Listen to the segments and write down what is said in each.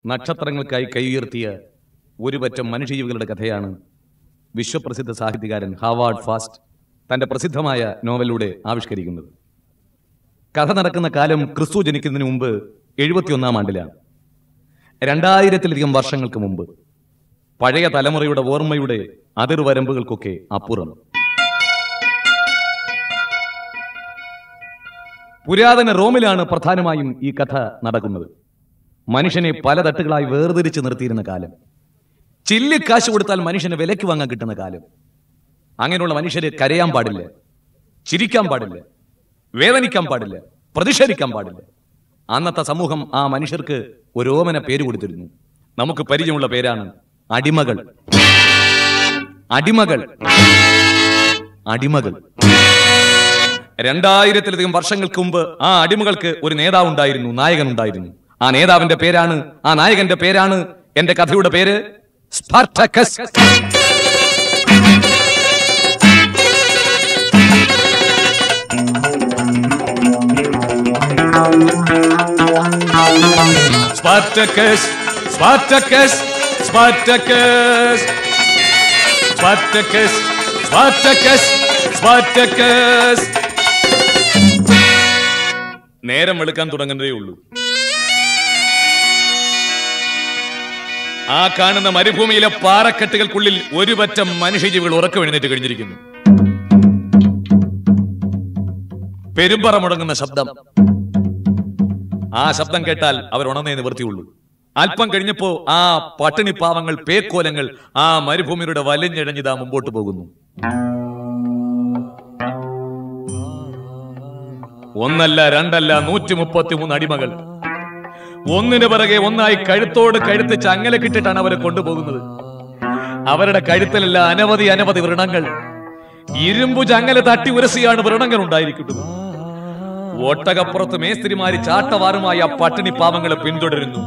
നക്ഷത്രങ്ങൾക്കായി കൈയുയർത്തിയ ഒരു പറ്റം മനുഷ്യജീവികളുടെ കഥയാണ് വിശ്വപ്രസിദ്ധ സാഹിത്യകാരൻ ഹാവാർഡ് ഫാസ്റ്റ് തന്റെ പ്രസിദ്ധമായ നോവലിലൂടെ ആവിഷ്കരിക്കുന്നത്. കഥ നടക്കുന്ന കാലം ക്രിസ്തു ജനിക്കുന്നതിന് മുമ്പ് 71-ാം ആണ്ടിലാണ്. 2000-ത്തിലധികം വർഷങ്ങൾക്ക് മുമ്പ്, പഴയ തലമുറയുടെ ഓർമ്മയുടെ അതിർവരമ്പുകൾക്കൊക്കെ അപ്പുറം. പുരാതന റോമിലാണ് പ്രധാനമായും ഈ കഥ നടക്കുന്നത്. മനുഷ്യനെ പല തട്ടുകളായി വേർതിരിച്ച് നിർത്തിയിരുന്ന കാലം, ചില്ലിക്കാശ് കൊടുത്താൽ മനുഷ്യന് വിലയ്ക്ക് വാങ്ങാൻ കിട്ടുന്ന കാലം. അങ്ങനെയുള്ള മനുഷ്യര് കരയാൻ പാടില്ല, ചിരിക്കാൻ പാടില്ല, വേദനിക്കാൻ പാടില്ല, പ്രതിഷേധിക്കാൻ പാടില്ല. അന്നത്തെ സമൂഹം ആ മനുഷ്യർക്ക് ഒരു ഓമന പേര് കൊടുത്തിരുന്നു. നമുക്ക് പരിചയമുള്ള പേരാണ് അടിമകൾ. അടിമകൾ അടിമകൾ 2000-ത്തിലധികം വർഷങ്ങൾക്ക് മുമ്പ് ആ അടിമകൾക്ക് ഒരു നേതാവ് ഉണ്ടായിരുന്നു, നായകൻ ഉണ്ടായിരുന്നു. ആ നേതാവിന്റെ പേരാണ്, ആ നായകന്റെ പേരാണ് എന്റെ കഥയുടെ പേര് Spartacus. Spartacus, Spartacus, Spartacus, Spartacus, Spartacus, Spartacus. നേരം വെളുക്കാൻ തുടങ്ങുന്നതേ ഉള്ളൂ. ആ കാണുന്ന മരുഭൂമിയിലെ പാറക്കെട്ടുകൾക്കുള്ളിൽ ഒരു പറ്റം മനുഷ്യജീവികൾ ഉറക്കം എഴുന്നേറ്റ് കഴിഞ്ഞിരിക്കുന്നു. പെരുമ്പറ മുടങ്ങുന്ന ശബ്ദം. ആ ശബ്ദം കേട്ടാൽ അവർ ഉണർന്നേ നിവൃത്തിയുള്ളൂ. അല്പം കഴിഞ്ഞപ്പോ ആ പട്ടിണി പാവങ്ങൾ, പേക്കോലങ്ങൾ ആ മരുഭൂമിയുടെ വലിഞ്ഞിഴഞ്ഞിതാ മുമ്പോട്ട് പോകുന്നു. ഒന്നല്ല, രണ്ടല്ല, 133 അടിമകൾ ഒന്നിനു പിറകെ ഒന്നായി കഴുത്തോട് കഴുത്ത് ചങ്ങലക്കിട്ടിട്ടാണ് അവരെ കൊണ്ടുപോകുന്നത്. അവരുടെ കഴുത്തിലല്ല അനവധി വ്രണങ്ങൾ. ഇരുമ്പു ചങ്ങല തട്ടി ഉരസിയാണ് വ്രണങ്ങൾ ഉണ്ടായിരിക്കുന്നത്. ഒട്ടകപ്പുറത്ത് മേസ്ത്രിമാരി ചാട്ടവാറുമായി ആ പട്ടിണി പാവങ്ങളെ പിന്തുടരുന്നു.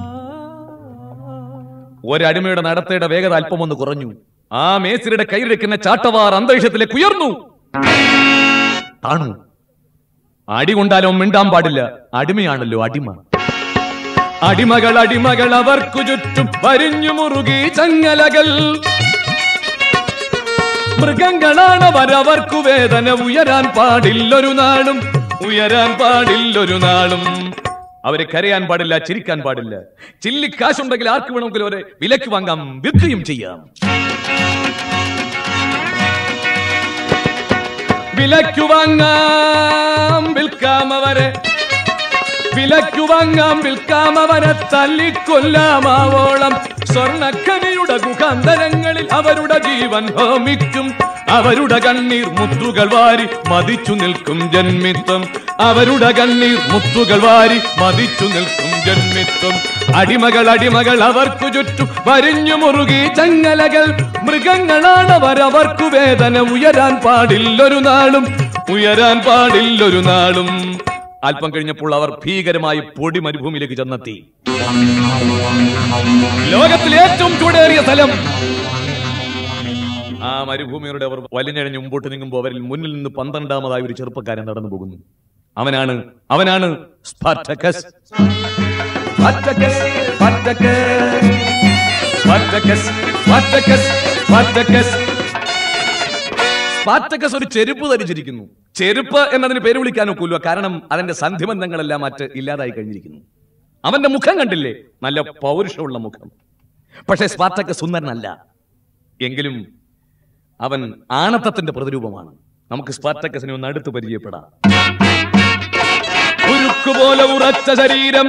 ഒരടിമയുടെ നടത്തയുടെ വേഗത അല്പമൊന്ന് കുറഞ്ഞു. ആ മേസ്ത്രിയുടെ കയ്യിലിരിക്കുന്ന ചാട്ടവാർ അന്തരീക്ഷത്തിലേക്ക് ഉയർന്നു, താണു. അടി കൊണ്ടാലോ മിണ്ടാൻ പാടില്ല, അടിമയാണല്ലോ അടിമ. അടിമകൾ അടിമകൾ അവർക്കു ചുറ്റും വരിഞ്ഞു മുറുകി ചങ്ങലകൾ. മൃഗങ്ങളാണവരവർക്കു വേദന, ഉയരാൻ പാടില്ലൊരു നാളും, ഉയരാൻ പാടില്ലൊരു നാളും. അവരെ കരയാൻ പാടില്ല, ചിരിക്കാൻ പാടില്ല. ചില്ലിക്കാശുണ്ടെങ്കിൽ ആർക്ക് വേണമെങ്കിലും അവരെ വിലക്ക് വാങ്ങാം, വിൽക്കുകയും ചെയ്യാം. വിലക്കു വാങ്ങാം, വിൽക്കാം അവരെ. വിലക്കു വാങ്ങാം, വിൽക്കാം അവരെ. തല്ലിക്കൊല്ലാമാവോളം സ്വർണ്ണക്കനിയുടെ ഗുഹാന്തരങ്ങളിൽ അവരുടെ ജീവൻ ഹോമിക്കും. അവരുടെ കണ്ണീർ മുത്തുകൾ വാരി മതിച്ചു നിൽക്കും ജന്മിത്വം. അവരുടെ കണ്ണീർ മുത്തുകൾ വാരി മതിച്ചു നിൽക്കും ജന്മിത്വം. അടിമകൾ അടിമകൾ അവർക്കു ചുറ്റും വരിഞ്ഞു മുറുകി ചങ്ങലകൾ. മൃഗങ്ങളാണവരവർക്കു വേദന, ഉയരാൻ പാടില്ലൊരു നാളും, ഉയരാൻ പാടില്ലൊരു നാളും. അല്പം കഴിഞ്ഞപ്പോൾ അവർ ഭീകരമായി പൊടി മരുഭൂമിയിലേക്ക് ചെന്നെത്തി. ലോകത്തിലെ ഏറ്റവും ചൂടേറിയ സ്ഥലം. ആ മരുഭൂമിയുടെ അവർ വലിഞ്ഞഴിഞ്ഞ് മുമ്പോട്ട് നീങ്ങുമ്പോൾ അവരിൽ മുന്നിൽ നിന്ന് 12-ാമതായി ഒരു ചെറുപ്പക്കാരൻ നടന്നു പോകുന്നു. അവനാണ് Spartacus. Spartacus, Spartacus, Spartacus, Spartacus, Spartacus. Spartacus ഒരു ചെരുപ്പ് ധരിച്ചിരിക്കുന്നു. ചെരുപ്പ് എന്നതിന് പേര് വിളിക്കാൻ ഒക്കില്ല, കാരണം അതിന്റെ സന്ധിബന്ധങ്ങളെല്ലാം മറ്റ് ഇല്ലാതായി കഴിഞ്ഞിരിക്കുന്നു. അവന്റെ മുഖം കണ്ടില്ലേ, നല്ല പൗരുഷമുള്ള മുഖം. പക്ഷേ സ്പാർട്ടക്കസ് സുന്ദരനല്ല. എങ്കിലും അവൻ ആണത്തത്തിന്റെ പ്രതിരൂപമാണ്. നമുക്ക് സ്പാർട്ടക്കസിനെ ഒന്ന് അടുത്ത് പരിചയപ്പെടാം. ഉരുക്കുപോലെ ഉറച്ച ശരീരം,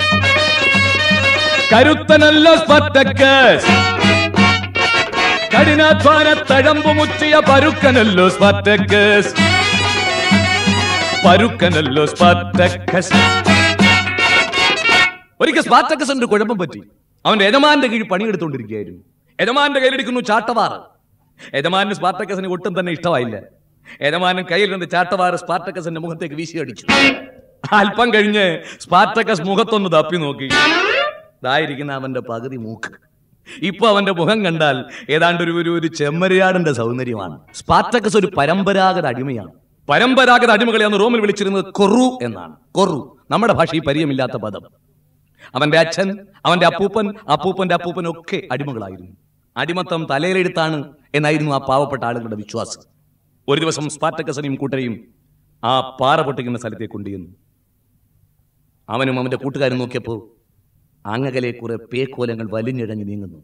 കരുത്തനല്ല സ്പാർട്ടക്കസ്. കഠിനാധ്വാന തഴമ്പു മുറ്റിയ പരുക്കനല്ലോ സ്പാർട്ടക്കസ്. പരുക്കനല്ലോ സ്പാർട്ടക്കസ്. ഒരിക്കൽ സ്പാർട്ടക്കസിന്റെ കുഴപ്പം പറ്റി. അവന്റെ യജമാന്റെ കീഴിൽ പണിയെടുത്തുകൊണ്ടിരിക്കുകയായിരുന്നു. യജമാന്റെ കയ്യിലിരിക്കുന്നു ചാട്ടവാറ്. യജമാന് സ്പാർട്ടക്കസിന് ഒട്ടും തന്നെ ഇഷ്ടമായില്ല. യജമാനൻ കയ്യിൽ നിന്ന് ചാട്ടവാറ് സ്പാർട്ടക്കസിന്റെ മുഖത്തേക്ക് വീശിയടിച്ചു. അല്പം കഴിഞ്ഞ് സ്പാർട്ടക്കസ് മുഖത്തൊന്ന് തപ്പി നോക്കി. ഇതായിരിക്കുന്ന അവന്റെ പകുതി മൂക്ക്. ഇപ്പൊ അവന്റെ മുഖം കണ്ടാൽ ഏതാണ്ട് ഒരു ചെമ്മരിയാടിന്റെ സൗന്ദര്യമാണ്. സ്പാർട്ടക്കസ് ഒരു പരമ്പരാഗത അടിമയാണ്. പരമ്പരാഗത അടിമകളെയാണ് റോമിൽ വിളിച്ചിരുന്നത് കൊറു എന്നാണ്. കൊറു നമ്മുടെ ഭാഷയിൽ പരിചയമില്ലാത്ത പദം. അവന്റെ അച്ഛൻ, അവന്റെ അപ്പൂപ്പൻ, അപ്പൂപ്പന്റെ അപ്പൂപ്പൻ ഒക്കെ അടിമകളായിരുന്നു. അടിമത്തം തലയിലെടുത്താണ് എന്നായിരുന്നു ആ പാവപ്പെട്ട ആളുകളുടെ വിശ്വാസം. ഒരു ദിവസം സ്പാർട്ടക്കസിനെയും കൂട്ടരെയും ആ പാറ പൊട്ടിക്കുന്ന സ്ഥലത്തേക്ക് കൊണ്ടുചെന്നു. അവനും അവന്റെ കൂട്ടുകാരും നോക്കിയപ്പോൾ അങ്ങകലെ കുറെ പേക്കോലങ്ങൾ വലിഞ്ഞിഴഞ്ഞു നീങ്ങുന്നു.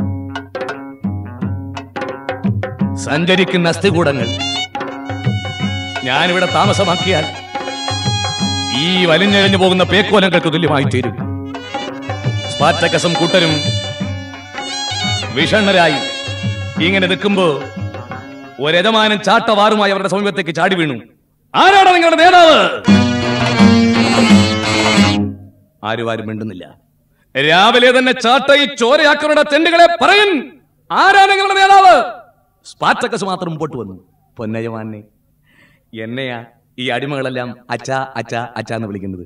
സഞ്ചരിക്കുന്ന അസ്ഥികൂടങ്ങൾ. ഞാനിവിടെ താമസമാക്കിയാൽ ഈ വലിഞ്ഞിഴഞ്ഞു പോകുന്ന പേക്കോലങ്ങൾക്ക് തുല്യമായി തീരും. സ്പാർട്ടക്കസും കൂട്ടരും വിഷണ്ണരായി ഇങ്ങനെ നിൽക്കുമ്പോ ഒരജമാനൻ ചാട്ടവാറുമായി അവരുടെ സമീപത്തേക്ക് ചാടി വീണു. ആരാണ് നിങ്ങളുടെ നേതാവ്? ആരും മിണ്ടുന്നില്ല. രാവിലെ തന്നെ ചാട്ടയി ചോരയാക്കരുടെ തെണ്ടുകളെ പറയൻ, ആരാണ് നിങ്ങളുടെ നേതാവ്? സ്പാർട്ടക്കസ് മാത്രം മുമ്പോട്ട് വന്നു. പൊന്നയജമാനെ, എന്നെയാ ഈ അടിമകളെല്ലാം അച്ഛാ അച്ഛാ അച്ഛാ എന്ന് വിളിക്കുന്നത്.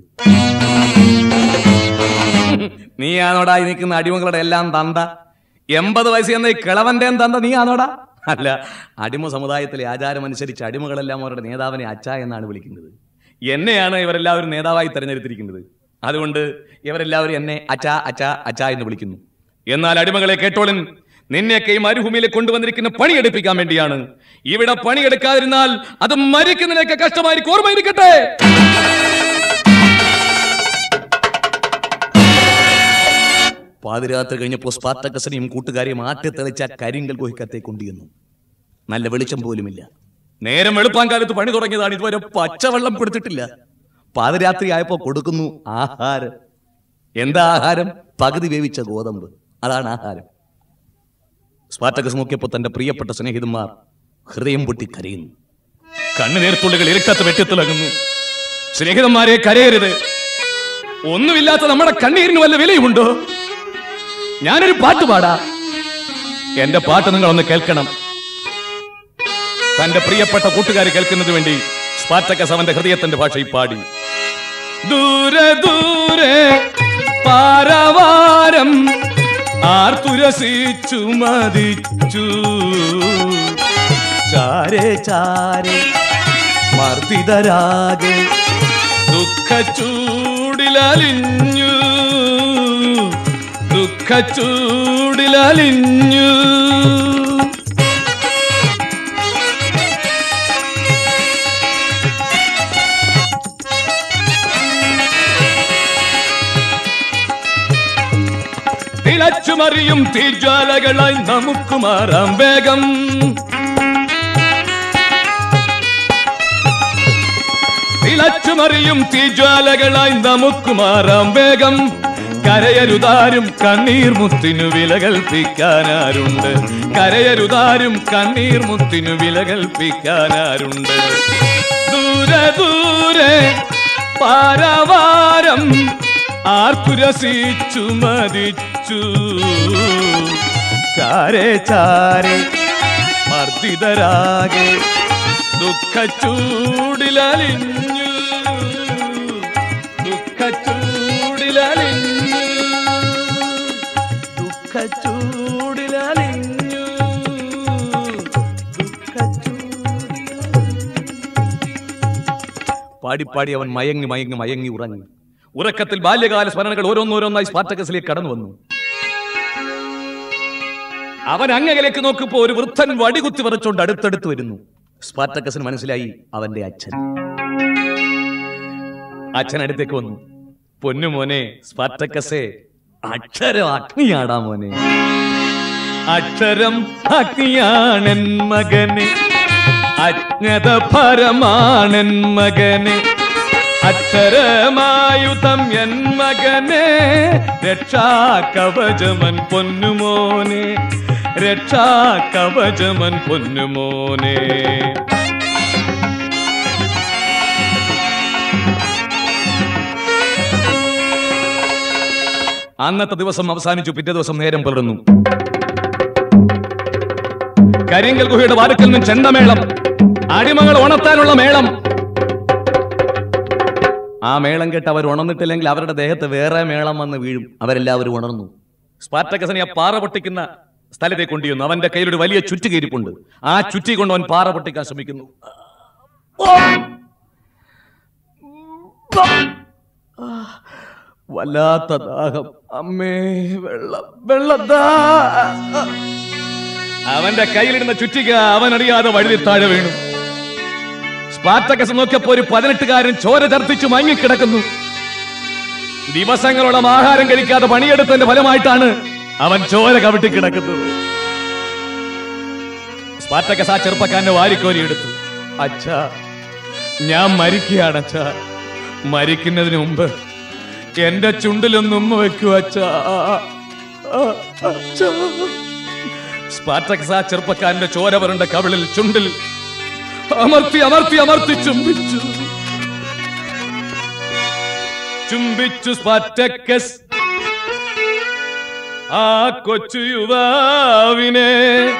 നീയാണോടാ ഈ നിൽക്കുന്ന അടിമകളുടെ എല്ലാം തന്ത? 80 വയസ്സ് എന്ന ഈ കിളവന്റെ തന്ത നീയാണോടാ? അല്ല, അടിമ സമുദായത്തിലെ ആചാരമനുസരിച്ച് അടിമകളെല്ലാം അവരുടെ നേതാവിനെ അച്ഛ എന്നാണ് വിളിക്കുന്നത്. എന്നെയാണ് ഇവരെല്ലാവരും നേതാവായി തെരഞ്ഞെടുത്തിരിക്കുന്നത്. അതുകൊണ്ട് ഇവരെല്ലാവരും എന്നെ അച്ഛാ അച്ഛാ അച്ഛാ എന്ന് വിളിക്കുന്നു. എന്നാൽ അടിമകളെ കേട്ടോളൻ, നിന്നെയൊക്കെ ഈ മരുഭൂമിയിലേക്ക് കൊണ്ടുവന്നിരിക്കുന്ന പണിയെടുപ്പിക്കാൻ വേണ്ടിയാണ്. ഇവിടെ പണിയെടുക്കാതിരുന്നാൽ അത് മരിക്കുന്നതിനൊക്കെ കഷ്ടമായിരിക്കും, ഓർമ്മയിരിക്കട്ടെ. പാതിരാത്രി കഴിഞ്ഞപ്പോൾ സ്പാർട്ടക്കസിനെയും കൂട്ടുകാരെയും ആട്ടിത്തെളിച്ച കരിങ്കൽ ഗുഹയ്ക്കത്തെ കൊണ്ടുവന്നു. നല്ല വെളിച്ചം പോലുമില്ല. നേരം വെളുപ്പാൻ കാലത്ത് പണി തുടങ്ങിയതാണ്. ഇതുവരെ പച്ചവെള്ളം കൊടുത്തിട്ടില്ല. പാതിരാത്രി ആയപ്പോ കൊടുക്കുന്നു ആഹാരം. എന്താ ആഹാരം? പകുതി വേവിച്ച ഗോതമ്പ്. അതാണ് ആഹാരം. സ്പാർട്ടക്കസ് നോക്കിയപ്പോൾ തന്റെ പ്രിയപ്പെട്ട സ്നേഹിതന്മാർ ഹൃദയം പൊട്ടി കരയുന്നു. കണ്ണുനീർത്തുള്ളികൾ ഇരുട്ടത്ത് വെട്ടിത്തിളങ്ങുന്നു. സ്നേഹിതന്മാരെ, കരയരുത്. ഒന്നുമില്ലാത്ത നമ്മുടെ കണ്ണീരിന് വല്ല വിലയുമുണ്ടോ? ഞാനൊരു പാട്ട് പാടാ. എന്റെ പാട്ട് നിങ്ങൾ ഒന്ന് കേൾക്കണം. തന്റെ പ്രിയപ്പെട്ട കൂട്ടുകാർ കേൾക്കുന്നതിന് വേണ്ടി സ്പാർട്ടക്കസ് അവന്റെ ഹൃദയത്തിന്റെ ഭാഷയിൽ പാടി. ദൂരെ ദൂരെ പാരവാരം ആർത്തുരസിച്ചു മതിച്ചു, ചാരെ ചാരെ മർദ്ദിതരാകെ ദുഃഖച്ചൂടിലലിഞ്ഞു, ദുഃഖച്ചൂടിലലിഞ്ഞു. തിളച്ചുമറിയും തീജ്വാലകളായി നമുക്ക് മാറാം വേഗം. തിളച്ചുമറിയും തീജ്വാലകളായി നമുക്ക് മാറാം വേഗം. കരയരുതാരും കണ്ണീർ മുത്തിനു വില കൽപ്പിക്കാനാരുണ്ട്. കരയരുതാരും കണ്ണീർ മുത്തിനു വില കൽപ്പിക്കാനാരുണ്ട്. ദൂരെ ദൂരെ പാരവാരം ആർത്തുരസിച്ചു മതിച്ചു, ചാരെ ചാരെ മർദ്ദിതരാകെ ദുഃഖച്ചൂടിലലിഞ്ഞു, ദുഃഖച്ചൂടിലലിഞ്ഞു, ദുഃഖച്ചൂടിലലിഞ്ഞു, പാടിപ്പാടി അവൻ മയങ്ങി മയങ്ങി മയങ്ങി ഉറങ്ങി. ഉറക്കത്തിൽ ബാല്യകാല സ്മരണകൾ ഓരോന്നോരോന്നായി സ്പാർട്ടക്കസിലേക്ക് കടന്നു വന്നു. അവൻ അങ്ങകലേക്ക് നോക്കുമ്പോ ഒരു വൃദ്ധൻ വടികുത്തി വിറച്ചുകൊണ്ട് അടുത്തടുത്ത് വരുന്നു. സ്പാർട്ടക്കസിന് മനസ്സിലായി അവന്റെ അച്ഛൻ. അച്ഛൻ അടുത്തേക്ക് വന്നു. പൊന്നുമോനെ സ്പാർട്ടക്കസേ, അക്ഷരം അഗ്നിയാടാ മോനെ. അക്ഷരം അഗ്നിയാണെൻ മകനെ, അജ്ഞത പരമാണെൻ മകനെ. അക്ഷരമായുധം എൻ മകനെ, രക്ഷാകവചമൻ പൊന്നുമോനെ, രക്ഷാകവചമൻ പൊന്നുമോനെ. അന്നത്തെ ദിവസം അവസാനിച്ചു. പിറ്റേ ദിവസം നേരം പുലർന്നു. കരിങ്കൽ ഗുഹയുടെ വാതിക്കൽ നിന്നും ചെണ്ടമേളം, അടിമകൾ ഉണർത്താനുള്ള മേളം. ആ മേളം കേട്ട് അവർ ഉണർന്നിട്ടില്ലെങ്കിൽ അവരുടെ ദേഹത്ത് വേറെ മേളം വന്ന് വീഴും. അവരെല്ലാവരും ഉണർന്നു. സ്പാർട്ടക്കസിനെ ആ പാറ പൊട്ടിക്കുന്ന സ്ഥലത്തേക്ക് കൊണ്ടുവന്നു. അവന്റെ കയ്യിലൊരു വലിയ ചുറ്റുകീരിപ്പുണ്ട്. ആ ചുറ്റി കൊണ്ട് അവൻ പാറ പൊട്ടിക്കാൻ ശ്രമിക്കുന്നു. വല്ലാത്ത ദാഹം. അമ്മേ, വെള്ളം വെള്ളത്താ. അവന്റെ കയ്യിലിടുന്ന ചുറ്റിക അവനറിയാതെ വഴുതി താഴെ വീണു. സ്പാർട്ടക്കസ് നോക്കിയപ്പോ ഒരു 18കാരൻ ചോര ഛർദ്ദിച്ചു മയങ്ങിക്കിടക്കുന്നു. ദിവസങ്ങളോളം ആഹാരം കഴിക്കാതെ പണിയെടുത്തതിന്റെ ഫലമായിട്ടാണ് അവൻ ചോര കവിട്ടിക്കിടക്കുന്നത്. സ്പാർട്ടക്കസ് ആ ചെറുപ്പക്കാരന്റെ വാരിക്കോരി എടുത്തു. അച്ഛാ, ഞാൻ മരിക്കുകയാണ് അച്ഛാ. മരിക്കുന്നതിന് മുമ്പ് എന്റെ ചുണ്ടിലൊന്നും വെക്കൂ അച്ഛാ. സ്പാർട്ടക്കസ് ആ ചെറുപ്പക്കാരന്റെ ചോര വരണ്ട കവിളിൽ ചുണ്ടിൽ അമർത്തി അമർത്തി അമർത്തി ചുംബിച്ചു. ചുംബിച്ചു സ്പാർട്ടക്കസ് ആ കൊച്ചു യുവാവിനെ.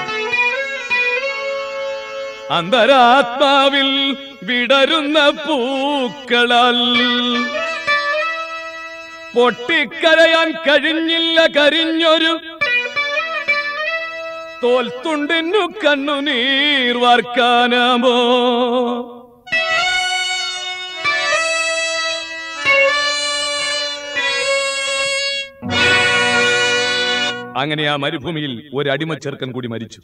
അന്തരാത്മാവിൽ വിടരുന്ന പൂക്കളാൽ പൊട്ടിക്കരയാൻ കഴിഞ്ഞില്ല കരിഞ്ഞൊരു തോൽത്തുണ്ടിനു കണ്ണുനീർ വാർക്കാനാമോ. അങ്ങനെ ആ മരുഭൂമിയിൽ ഒരു അടിമ ചെറുക്കൻ കൂടി മരിച്ചു.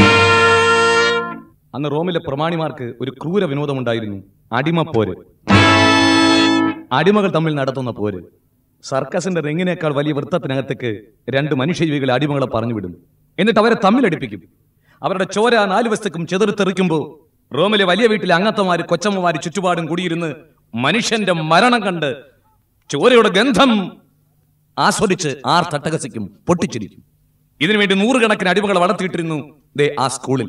അന്ന് റോമിലെ പ്രമാണിമാർക്ക് ഒരു ക്രൂര വിനോദമുണ്ടായിരുന്നു, അടിമപ്പോര്. അടിമകൾ തമ്മിൽ നടത്തുന്ന പോര്. സർക്കസിന്റെ റിങ്ങിനേക്കാൾ വലിയ വൃത്തത്തിനകത്തേക്ക് 2 മനുഷ്യജീവികളെ അടിമകളെ പറഞ്ഞുവിടും. എന്നിട്ട് അവരെ തമ്മിലടിപ്പിക്കും. അവരുടെ ചോര 4 വശത്തേക്കും ചെതറിത്തെറിക്കുമ്പോൾ റോമിലെ വലിയ വീട്ടിലെ അംഗത്തമാര് കൊച്ചമ്മമാര് ചുറ്റുപാടും കൂടിയിരുന്ന് മനുഷ്യന്റെ മരണം കണ്ട് ചോരയുടെ ഗന്ധം ആസ്വദിച്ച് തട്ടകസിക്കും, പൊട്ടിച്ചിരിക്കും. ഇതിനുവേണ്ടി 100 കണക്കിന് അടിമകളെ വളർത്തിയിട്ടിരുന്നു ആ സ്കൂളിൽ.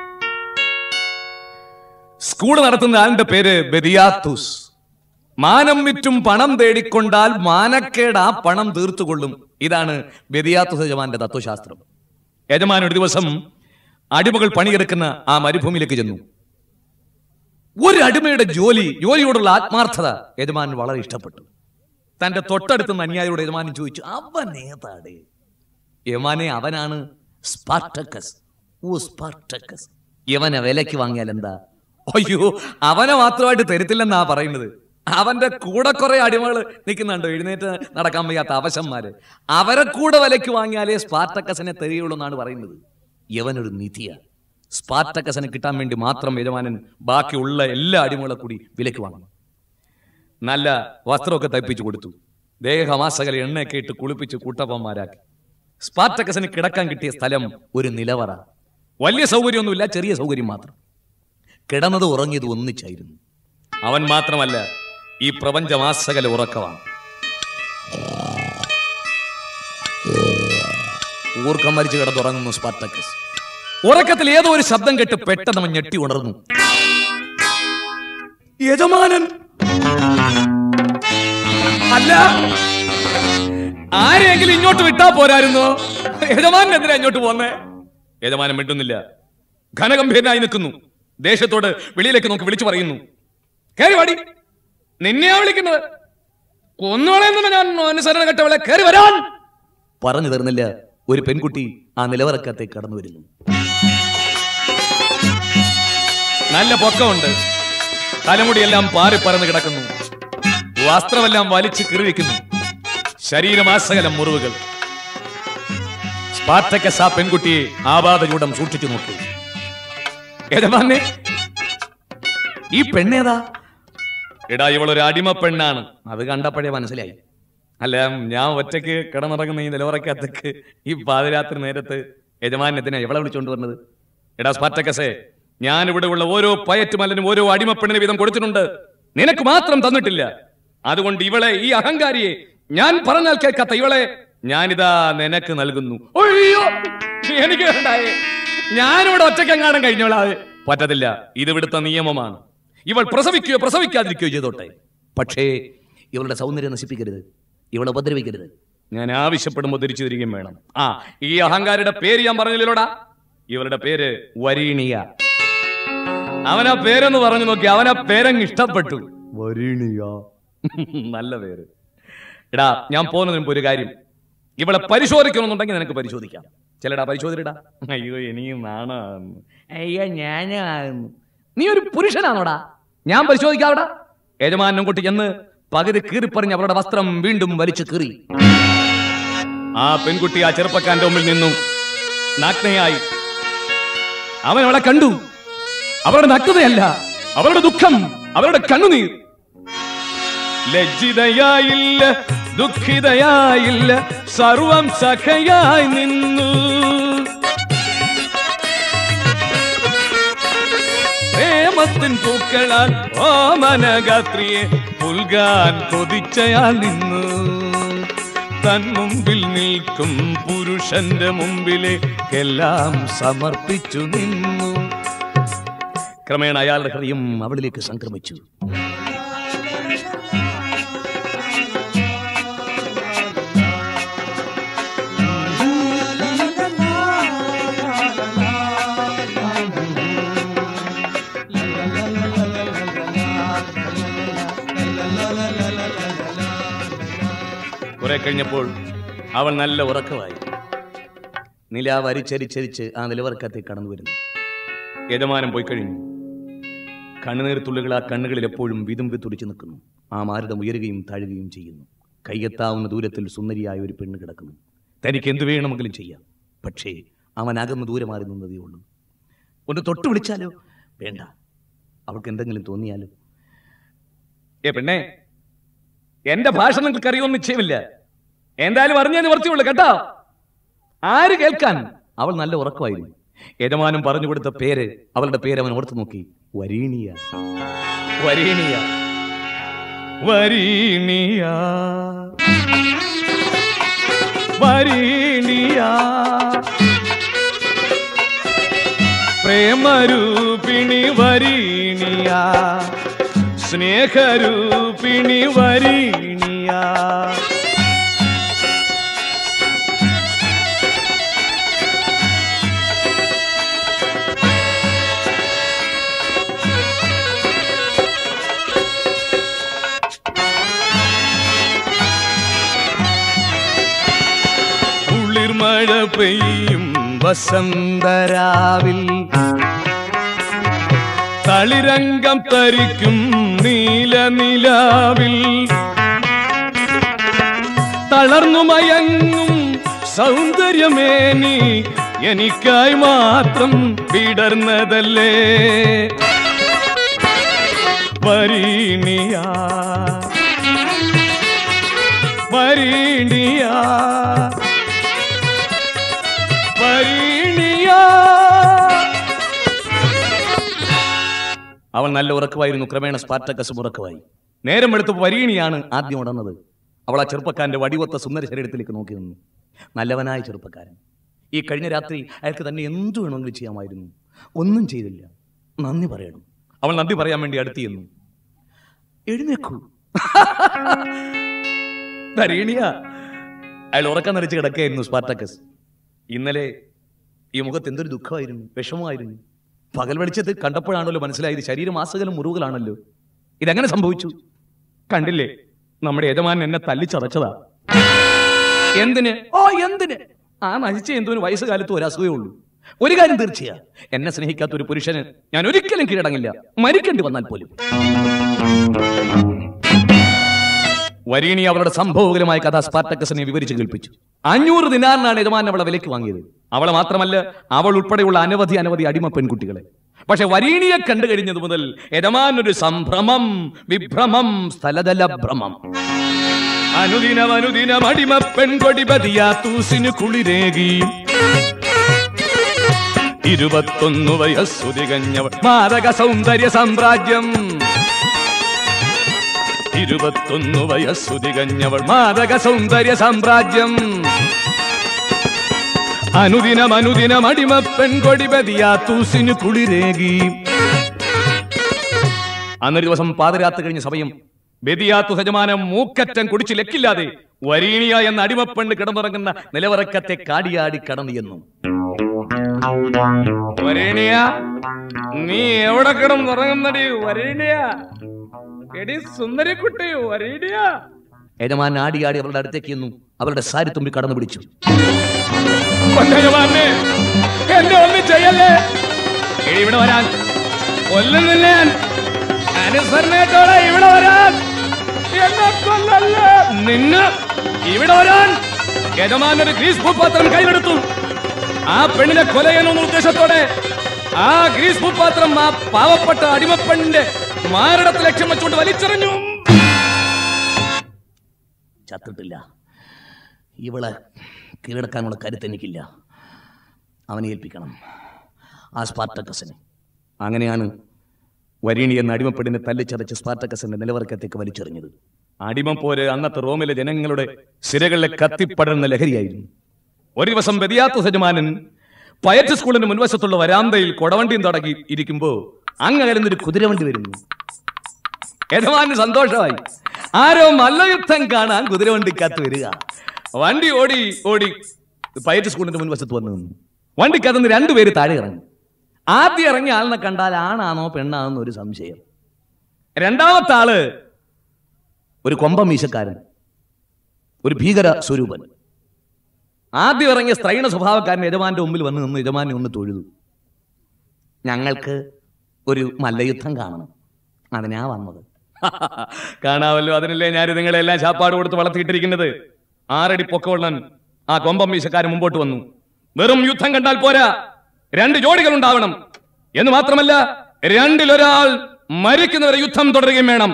സ്കൂൾ നടത്തുന്ന ആളുടെ പേര് ബെദിയാത്തൂസ്. മാനം വിറ്റും പണം തേടിക്കൊണ്ടാൽ മാനക്കേട് ആ പണം തീർത്തുകൊള്ളും. ഇതാണ് ബെദിയാത്തൂസ് യജമാന്റെ തത്വശാസ്ത്രം. യജമാൻ ഒരു ദിവസം അടിമകൾ പണിയെടുക്കുന്ന ആ മരുഭൂമിയിലേക്ക് ചെന്നു. ഒരു അടിമയുടെ ജോലിയോടുള്ള ആത്മാർത്ഥത യജമാൻ വളരെ ഇഷ്ടപ്പെട്ടു. തന്റെ തൊട്ടടുത്തുന്ന അന്യായിയോട് യജമാനൻ ചോദിച്ചു, അവൻ ഏതാടേ? യജമാനെ, അവനാണ് സ്പാർട്ടക്കസ്. ഓ സ്പാർട്ടക്കസ്, യവനെ വിലക്ക് വാങ്ങിയാൽ എന്താ? അയ്യോ, അവനെ മാത്രമായിട്ട് തരത്തില്ലെന്നാ പറയുന്നത്. അവന്റെ കൂടെ കുറെ അടിമകൾ നിൽക്കുന്നുണ്ടോ, എഴുന്നേറ്റ് നടക്കാൻ വയ്യാത്ത അവശന്മാര്. അവരെ കൂടെ വിലക്ക് വാങ്ങിയാലേ സ്പാർട്ടക്കസിനെ തരികയുള്ളൂ എന്നാണ് പറയുന്നത്. യവനൊരു നിധിയാണ്. സ്പാർട്ടക്കസിനെ കിട്ടാൻ വേണ്ടി മാത്രം യജമാനൻ ബാക്കിയുള്ള എല്ലാ അടിമകളെ കൂടി വിലക്ക് വാങ്ങും. നല്ല വസ്ത്രമൊക്കെ തയ്പ്പിച്ചു കൊടുത്തു. ദേഹമാസകല എണ്ണയൊക്കെ ഇട്ട് കുളിപ്പിച്ച് കൂട്ടപ്പന്മാരാക്കി. സ്പാർട്ടക്കസിന് കിടക്കാൻ കിട്ടിയ സ്ഥലം ഒരു നിലവറ. വലിയ സൗകര്യമൊന്നുമില്ല, ചെറിയ സൗകര്യം മാത്രം. കിടന്നത് ഉറങ്ങിയത് ഒന്നിച്ചായിരുന്നു. അവൻ മാത്രമല്ല, ഈ പ്രപഞ്ചമാസകല ഉറക്കമാണ്. ഊർക്കം മരിച്ചു കിടന്നുറങ്ങുന്നു സ്പാർട്ടക്കസ്. ഉറക്കത്തിൽ ഏതോ ഒരു ശബ്ദം കേട്ട് പെട്ടെന്ന് അവൻ ഞെട്ടി ഉണർന്നു. യജമാനൻ! അല്ല, ആരെങ്കിലും ഇങ്ങോട്ട് വിട്ടാ പോരായിരുന്നോ? യജമാനൻ എന്തിനാ ഇങ്ങോട്ട് പോന്നേ? യജമാനൻ മിണ്ടുന്നില്ല. ഘനഗംഭീരനായി നിൽക്കുന്നു. ദേശത്തോട് വെളിയിലേക്ക് നോക്കി വിളിച്ചു പറയുന്നു, കയറി വാടി. നിന്നെയാ വിളിക്കുന്നത്. കൊന്നോളെന്ന് ഞാൻ അനുസരണ കെട്ടവളെ, കയറി വരാൻ. പറഞ്ഞു തീർന്നില്ല, ഒരു പെൺകുട്ടി ആ നിലവറക്കത്തേക്ക് കടന്നു വരുന്നു. നല്ല പൊക്കമുണ്ട്. തലമുടിയെല്ലാം പാറിപ്പറന്ന് കിടക്കുന്നു. വസ്ത്രമെല്ലാം വലിച്ചു കീറിയിരിക്കുന്നു. ശരീരമാസകലം മുറിവുകൾ. സ്പാർട്ടക്കസ് ആ പെൺകുട്ടിയെ ആപാദചൂടം സൂക്ഷിച്ചു നോക്കി. യജമാനെ, ഈ പെണ്ണേതാ? എടാ, ഇവളൊരു അടിമ പെണ്ണാണ്. അത് കണ്ടപ്പോഴേ മനസ്സിലായി. അല്ല, ഞാൻ ഒറ്റയ്ക്ക് കിടന്നുറങ്ങുന്ന ഈ നിലവറക്കകത്തേക്ക് ഈ പാതിരാത്രി നേരത്ത് യജമാനെത്തിനാ ഇവളെ വിളിച്ചുകൊണ്ട് വന്നത്? എടാ സ്പാർട്ടക്കസേ, ഞാൻ ഇവിടെ ഉള്ള ഓരോ പയറ്റുമല്ലനും ഓരോ അടിമപ്പെണ്ണിന് വീതം കൊടുത്തിട്ടുണ്ട്. നിനക്ക് മാത്രം തന്നിട്ടില്ല. അതുകൊണ്ട് ഇവളെ, ഈ അഹങ്കാരിയെ, ഞാൻ പറഞ്ഞാൽ കേൾക്കാത്ത ഇവളെ ഞാനിതാ നിനക്ക് നൽകുന്നു. അയ്യോ, എനിക്ക് വേണ്ടായേ. ഞാനിവിടെ ഒറ്റക്കെങ്ങാനും കഴിഞ്ഞോളാതെ. പറ്റത്തില്ല, ഇത് ഇവിടുത്തെ നിയമമാണ്. ഇവൾ പ്രസവിക്കുകയോ പ്രസവിക്കാതിരിക്കുകയോ ചെയ്തോട്ടെ, പക്ഷേ ഇവളുടെ സൗന്ദര്യം നശിപ്പിക്കരുത്, ഇവളെ ഉപദ്രവിക്കരുത്. ഞാൻ ആവശ്യപ്പെടുമ്പോൾ തിരിച്ചു തരികയും വേണം. ഈ അഹങ്കാരിയുടെ പേര് ഞാൻ പറഞ്ഞില്ലോടാ. ഇവളുടെ പേര് വരീണിയ. അവനാ പേരെന്ന് പറഞ്ഞു നോക്കി, അവനാ പേരങ്ങ് ഇഷ്ടപ്പെട്ടു. വരീണിയ, നല്ല പേര്. എടാ, ഞാൻ പോകുന്നതിന് മുമ്പ് ഒരു കാര്യം, ഇവളെ പരിശോധിക്കണമെന്നുണ്ടെങ്കിൽ നിനക്ക് പരിശോധിക്കാം. ചിലടാ പരിശോധിക്കടാ. അയ്യോ, എനിക്ക് നാണാകുന്നു. അയ്യോ, ഞാനാകുന്നു. നീ ഒരു പുരുഷനാണോടാ? ഞാൻ പരിശോധിക്കാവടാ. യജമാനും കുട്ടി ചെന്ന് പകുതി കീറിപ്പറിഞ്ഞ് അവളുടെ വസ്ത്രം വീണ്ടും വലിച്ചു കീറി. ആ പെൺകുട്ടി ആ ചെറുപ്പക്കാരന്റെ മുമ്പിൽ നിന്നു നഗ്നയായി. അവൻ അവളെ കണ്ടു. അവളുടെ നഗ്നതയല്ല, അവളുടെ ദുഃഖം, അവളുടെ കണ്ണുനീർ. ലജ്ജിതയായില്ല, ദുഃഖിതയായില്ല, സർവം സഖയായി നിന്നു. പ്രേമത്തിൻ പൂക്കളാൽ ഓമനഗാത്രിയെ പുൽകാൻ കൊതിച്ചയാൾ നിന്നു. തൻ മുമ്പിൽ നിൽക്കും പുരുഷന്റെ മുമ്പിലേക്കെല്ലാം സമർപ്പിച്ചു നിന്നു. ക്രമേണ അയാളുടെ ഹൃദയം അവളിലേക്ക് സംക്രമിച്ചു. കുറെ കഴിഞ്ഞപ്പോൾ അവൾ നല്ല ഉറക്കമായി. നിലാവ് അരിച്ചരിച്ചരിച്ച് ആ നിലവറക്കത്തിൽ കടന്നു വരുന്നു. യജമാനം പോയി കഴിഞ്ഞു. കണ്ണുനീർ തുള്ളികൾ ആ കണ്ണുകളിൽ എപ്പോഴും വിതുമ്പി തുടിച്ചു നിൽക്കുന്നു. ആ മാരുതം ഉയരുകയും താഴുകയും ചെയ്യുന്നു. കയ്യെത്താവുന്ന ദൂരത്തിൽ സുന്ദരിയായ ഒരു പെണ്ണ് കിടക്കുന്നു. തനിക്ക് എന്തു വേണമെങ്കിലും ചെയ്യാം. പക്ഷേ അവൻ അകന്ന് ദൂരെ മാറി നിന്നതേ ഉള്ളൂ. ഒന്ന് തൊട്ട് വിളിച്ചാലോ? വേണ്ട. അവൾക്ക് എന്തെങ്കിലും തോന്നിയാലോ? പെണ്ണേ, എന്റെ ഭാഷ നിങ്ങൾക്ക് അറിയുമെന്ന് നിശ്ചയമില്ല. എന്തായാലും അറിഞ്ഞേ നിവർത്തിയുള്ളൂ കേട്ടോ. ആര് കേൾക്കാൻ? അവൾ നല്ല ഉറക്കമായിരുന്നു. യജമാനം പറഞ്ഞു കൊടുത്ത പേര്, അവളുടെ പേര് അവൻ ഓർത്തു നോക്കി. വരീണിയ. വരീണിയ, വരീണിയ, വരീണിയ, പ്രേമരൂപിണി വരീണിയ, സ്നേഹരൂപിണി വരീണിയ. കുളിർമഴ പെയ്യും വസന്തരാവിൽ തളിരംഗം തരിക്കും നീലനിലാവിൽ തളർന്നു മയങ്ങും സൗന്ദര്യമേ നീ എനിക്കായി മാത്രം വിടർന്നതല്ലേ വരീണിയ, വരീണിയ, വരീണിയ. അവൾ നല്ല ഉറക്കമായിരുന്നു. ക്രമേണ സ്പാർട്ടക്കസും ഉറക്കമായി. നേരം വെളുത്തപ്പോൾ വരീണിയാണ് ആദ്യം ഉണർന്നത്. അവൾ ആ ചെറുപ്പക്കാരന്റെ വടിവൊത്ത സുന്ദര ശരീരത്തിലേക്ക് നോക്കി നിന്നു. നല്ലവനായ ചെറുപ്പക്കാരൻ. ഈ കഴിഞ്ഞ രാത്രി അയാൾക്ക് തന്നെ എന്തു വേണമെങ്കിലും ചെയ്യാമായിരുന്നു. ഒന്നും ചെയ്തില്ല. നന്ദി പറയണം. അവൾ നന്ദി പറയാൻ വേണ്ടി അടുത്തിയെന്നു. എഴുന്നേക്കൂ വരീണിയ. അയാൾ ഉറക്കം നടിച്ച് കിടക്കുകയായിരുന്നു സ്പാർട്ടക്കസ്. ഇന്നലെ ഈ മുഖത്ത് എന്തൊരു ദുഃഖമായിരുന്നു, വിഷമമായിരുന്നു. പകൽ വെളിച്ചത്തിൽ കണ്ടപ്പോഴാണല്ലോ മനസ്സിലായത് ശരീരമാസകലം മുറിവുകളാണല്ലോ. ഇതെങ്ങനെ സംഭവിച്ചു? കണ്ടില്ലേ, നമ്മുടെ യജമാനൻ എന്നെ തല്ലിച്ചതച്ചതാ. എന്തിന്? ഓ എന്തിന്? ആ നശിച്ച എന്തോന് വയസ്സുകാലത്ത് ഒരു അസുഖമേ ഉള്ളൂ. ഒരു കാര്യം തീർച്ചയാ, എന്നെ സ്നേഹിക്കാത്ത ഒരു പുരുഷന് ഞാൻ ഒരിക്കലും കീഴടങ്ങില്ല, മരിക്കേണ്ടി വന്നാൽ പോലും. വരീണി അവളുടെ സംഭവകരമായ കഥ സ്പാർട്ടക്കസിനെ വിവരിച്ച് കേൾപ്പിച്ചു. 500 ദിനാറിനാണ് യജമാനൻ അവളെ വിലയ്ക്ക് വാങ്ങിയത്. അവളെ മാത്രമല്ല, അവൾ ഉൾപ്പെടെയുള്ള അനവധി അടിമ പെൺകുട്ടികളെ. പക്ഷെ വരീണിയെ കണ്ടു കഴിഞ്ഞത് മുതൽ യജമാനൊരു സംഭ്രമം, വിഭ്രമം, സ്ഥലതല ഭ്രമം. അനുദിനം അടിമ പെൺകൊടി ബദിയാത്തൂസിന് കുളിരേകി 21 വയസ്സു തികഞ്ഞവൾ മാരക സൗന്ദര്യ സാമ്രാജ്യം. 21 വയസ്സു തികഞ്ഞവൾ മാരക സൗന്ദര്യ സാമ്രാജ്യം. അനുദിനം അടിമ പെൺകൊടി ബദിയാത്തൂസിന് കുളിരേകി. അന്നൊരു ദിവസം പാതിരാത്രി കഴിഞ്ഞ സമയം ബദിയാത്തു യജമാനം മൂക്കറ്റം കുടിച്ച് ലക്കില്ലാതെ വരീണിയ എന്ന അടിമപ്പെണ്ണ് കിടന്നുറങ്ങുന്ന നിലവറക്കത്തെ കാടിയാടി കടന്നിയെന്നു. വരീണിയ, നീ എവിടെ കിടന്നുറങ്ങുന്നടി വരീണിയ? എടി സുന്ദരിക്കുട്ടി വരീണിയ. യജമാൻ ആടിയാടി അവളുടെ അടുത്തേക്ക് ചെന്നു. അവളുടെ സാരി തുമ്പി കടന്നു പിടിച്ചു. എന്നെ ഒന്നും ചെയ്യല്ലേ, ഇവിടെ വരാൻ കൊല്ലുന്നില്ല ഞാൻ. അനുസരണത്തോടെ ഇവിടെ വരാൻ. എന്നെ കൊല്ലല്ലേ. നിന്ന് ഇവിടെ വരാൻ യജമാൻ ഒരു ഗ്രീസ് ഭൂപാത്രം കയ്യിലെടുത്തു. ആ പെണ്ണിനെ കൊല ചെയ്യണമെന്ന ഉദ്ദേശത്തോടെ ആ ഗ്രീസ് ഭൂപാത്രം ആ പാവപ്പെട്ട അടിമപ്പെണ്ണിന്റെ മാരടത്തെ ലക്ഷ്യം വെച്ചുകൊണ്ട് വലിച്ചെറിഞ്ഞു. ചത്തിട്ടില്ല. ഇവളെ കീഴടക്കാനുള്ള കരുത്ത് എനിക്കില്ല. അവനെ ഏൽപ്പിക്കണം, ആ സ്പാർട്ടക്കസിന്. അങ്ങനെയാണ് വരീണി എന്ന അടിമപ്പെടിനെ തല്ലിച്ചതച്ച് സ്പാർട്ടക്കസിന്റെ നിലവർക്കത്തേക്ക് വലിച്ചെറിഞ്ഞത്. അടിമപ്പോര് അന്നത്തെ റോമിലെ ജനങ്ങളുടെ സിരകളിലെ കത്തിപ്പടർന്ന ലഹരിയായിരുന്നു. ഒരു ദിവസം വ്യതിയാത്ത യജമാനൻ പയറ്റ് സ്കൂളിന്റെ മുൻവശത്തുള്ള വരാന്തയിൽ കൊടവണ്ടിയും തുടങ്ങി ഇരിക്കുമ്പോ അങ്ങകലൊരു കുതിരവണ്ടി വരുന്നു. യജമാന് സന്തോഷമായി. ആരോ മല്ലയുദ്ധം കാണാൻ കുതിരവണ്ടിക്കകത്ത് വരിക. വണ്ടി ഓടി ഓടി പയറ്റ് സ്കൂളിന്റെ മുൻവശത്ത് വന്നു നിന്നു. വണ്ടിക്കകത്ത് രണ്ടുപേര് താഴെ ഇറങ്ങി. ആദ്യം ഇറങ്ങിയ ആളിനെ കണ്ടാൽ ആണാണോ പെണ്ണാണെന്നോ ഒരു സംശയം. രണ്ടാമത്തെ ആള് ഒരു കൊമ്പമീശക്കാരൻ, ഒരു ഭീകര സ്വരൂപൻ. ആദ്യം ഇറങ്ങിയ സ്ത്രൈണ സ്വഭാവക്കാരൻ യജമാന്റെ മുമ്പിൽ വന്ന് നിന്ന് യജമാനെ ഒന്ന് തൊഴുതു. ഞങ്ങൾക്ക് ഒരു മല്ലയുദ്ധം കാണണം, അതിനാ വന്നത്. കാണാമല്ലോ, അതിനല്ലേ ഞാൻ നിങ്ങളെല്ലാം ചാപ്പാട് കൊടുത്ത് വളർത്തിയിട്ടിരിക്കുന്നത്. 6 അടി പൊക്കമുള്ളൻ ആ കൊമ്പമീശക്കാരൻ മുമ്പോട്ട് വന്നു. വെറും യുദ്ധം കണ്ടാൽ പോരാ, 2 ജോഡികൾ ഉണ്ടാവണം എന്ന് മാത്രമല്ല, 2-ൽ ഒരാൾ മരിക്കുന്നവരെ യുദ്ധം തുടരുകയും വേണം.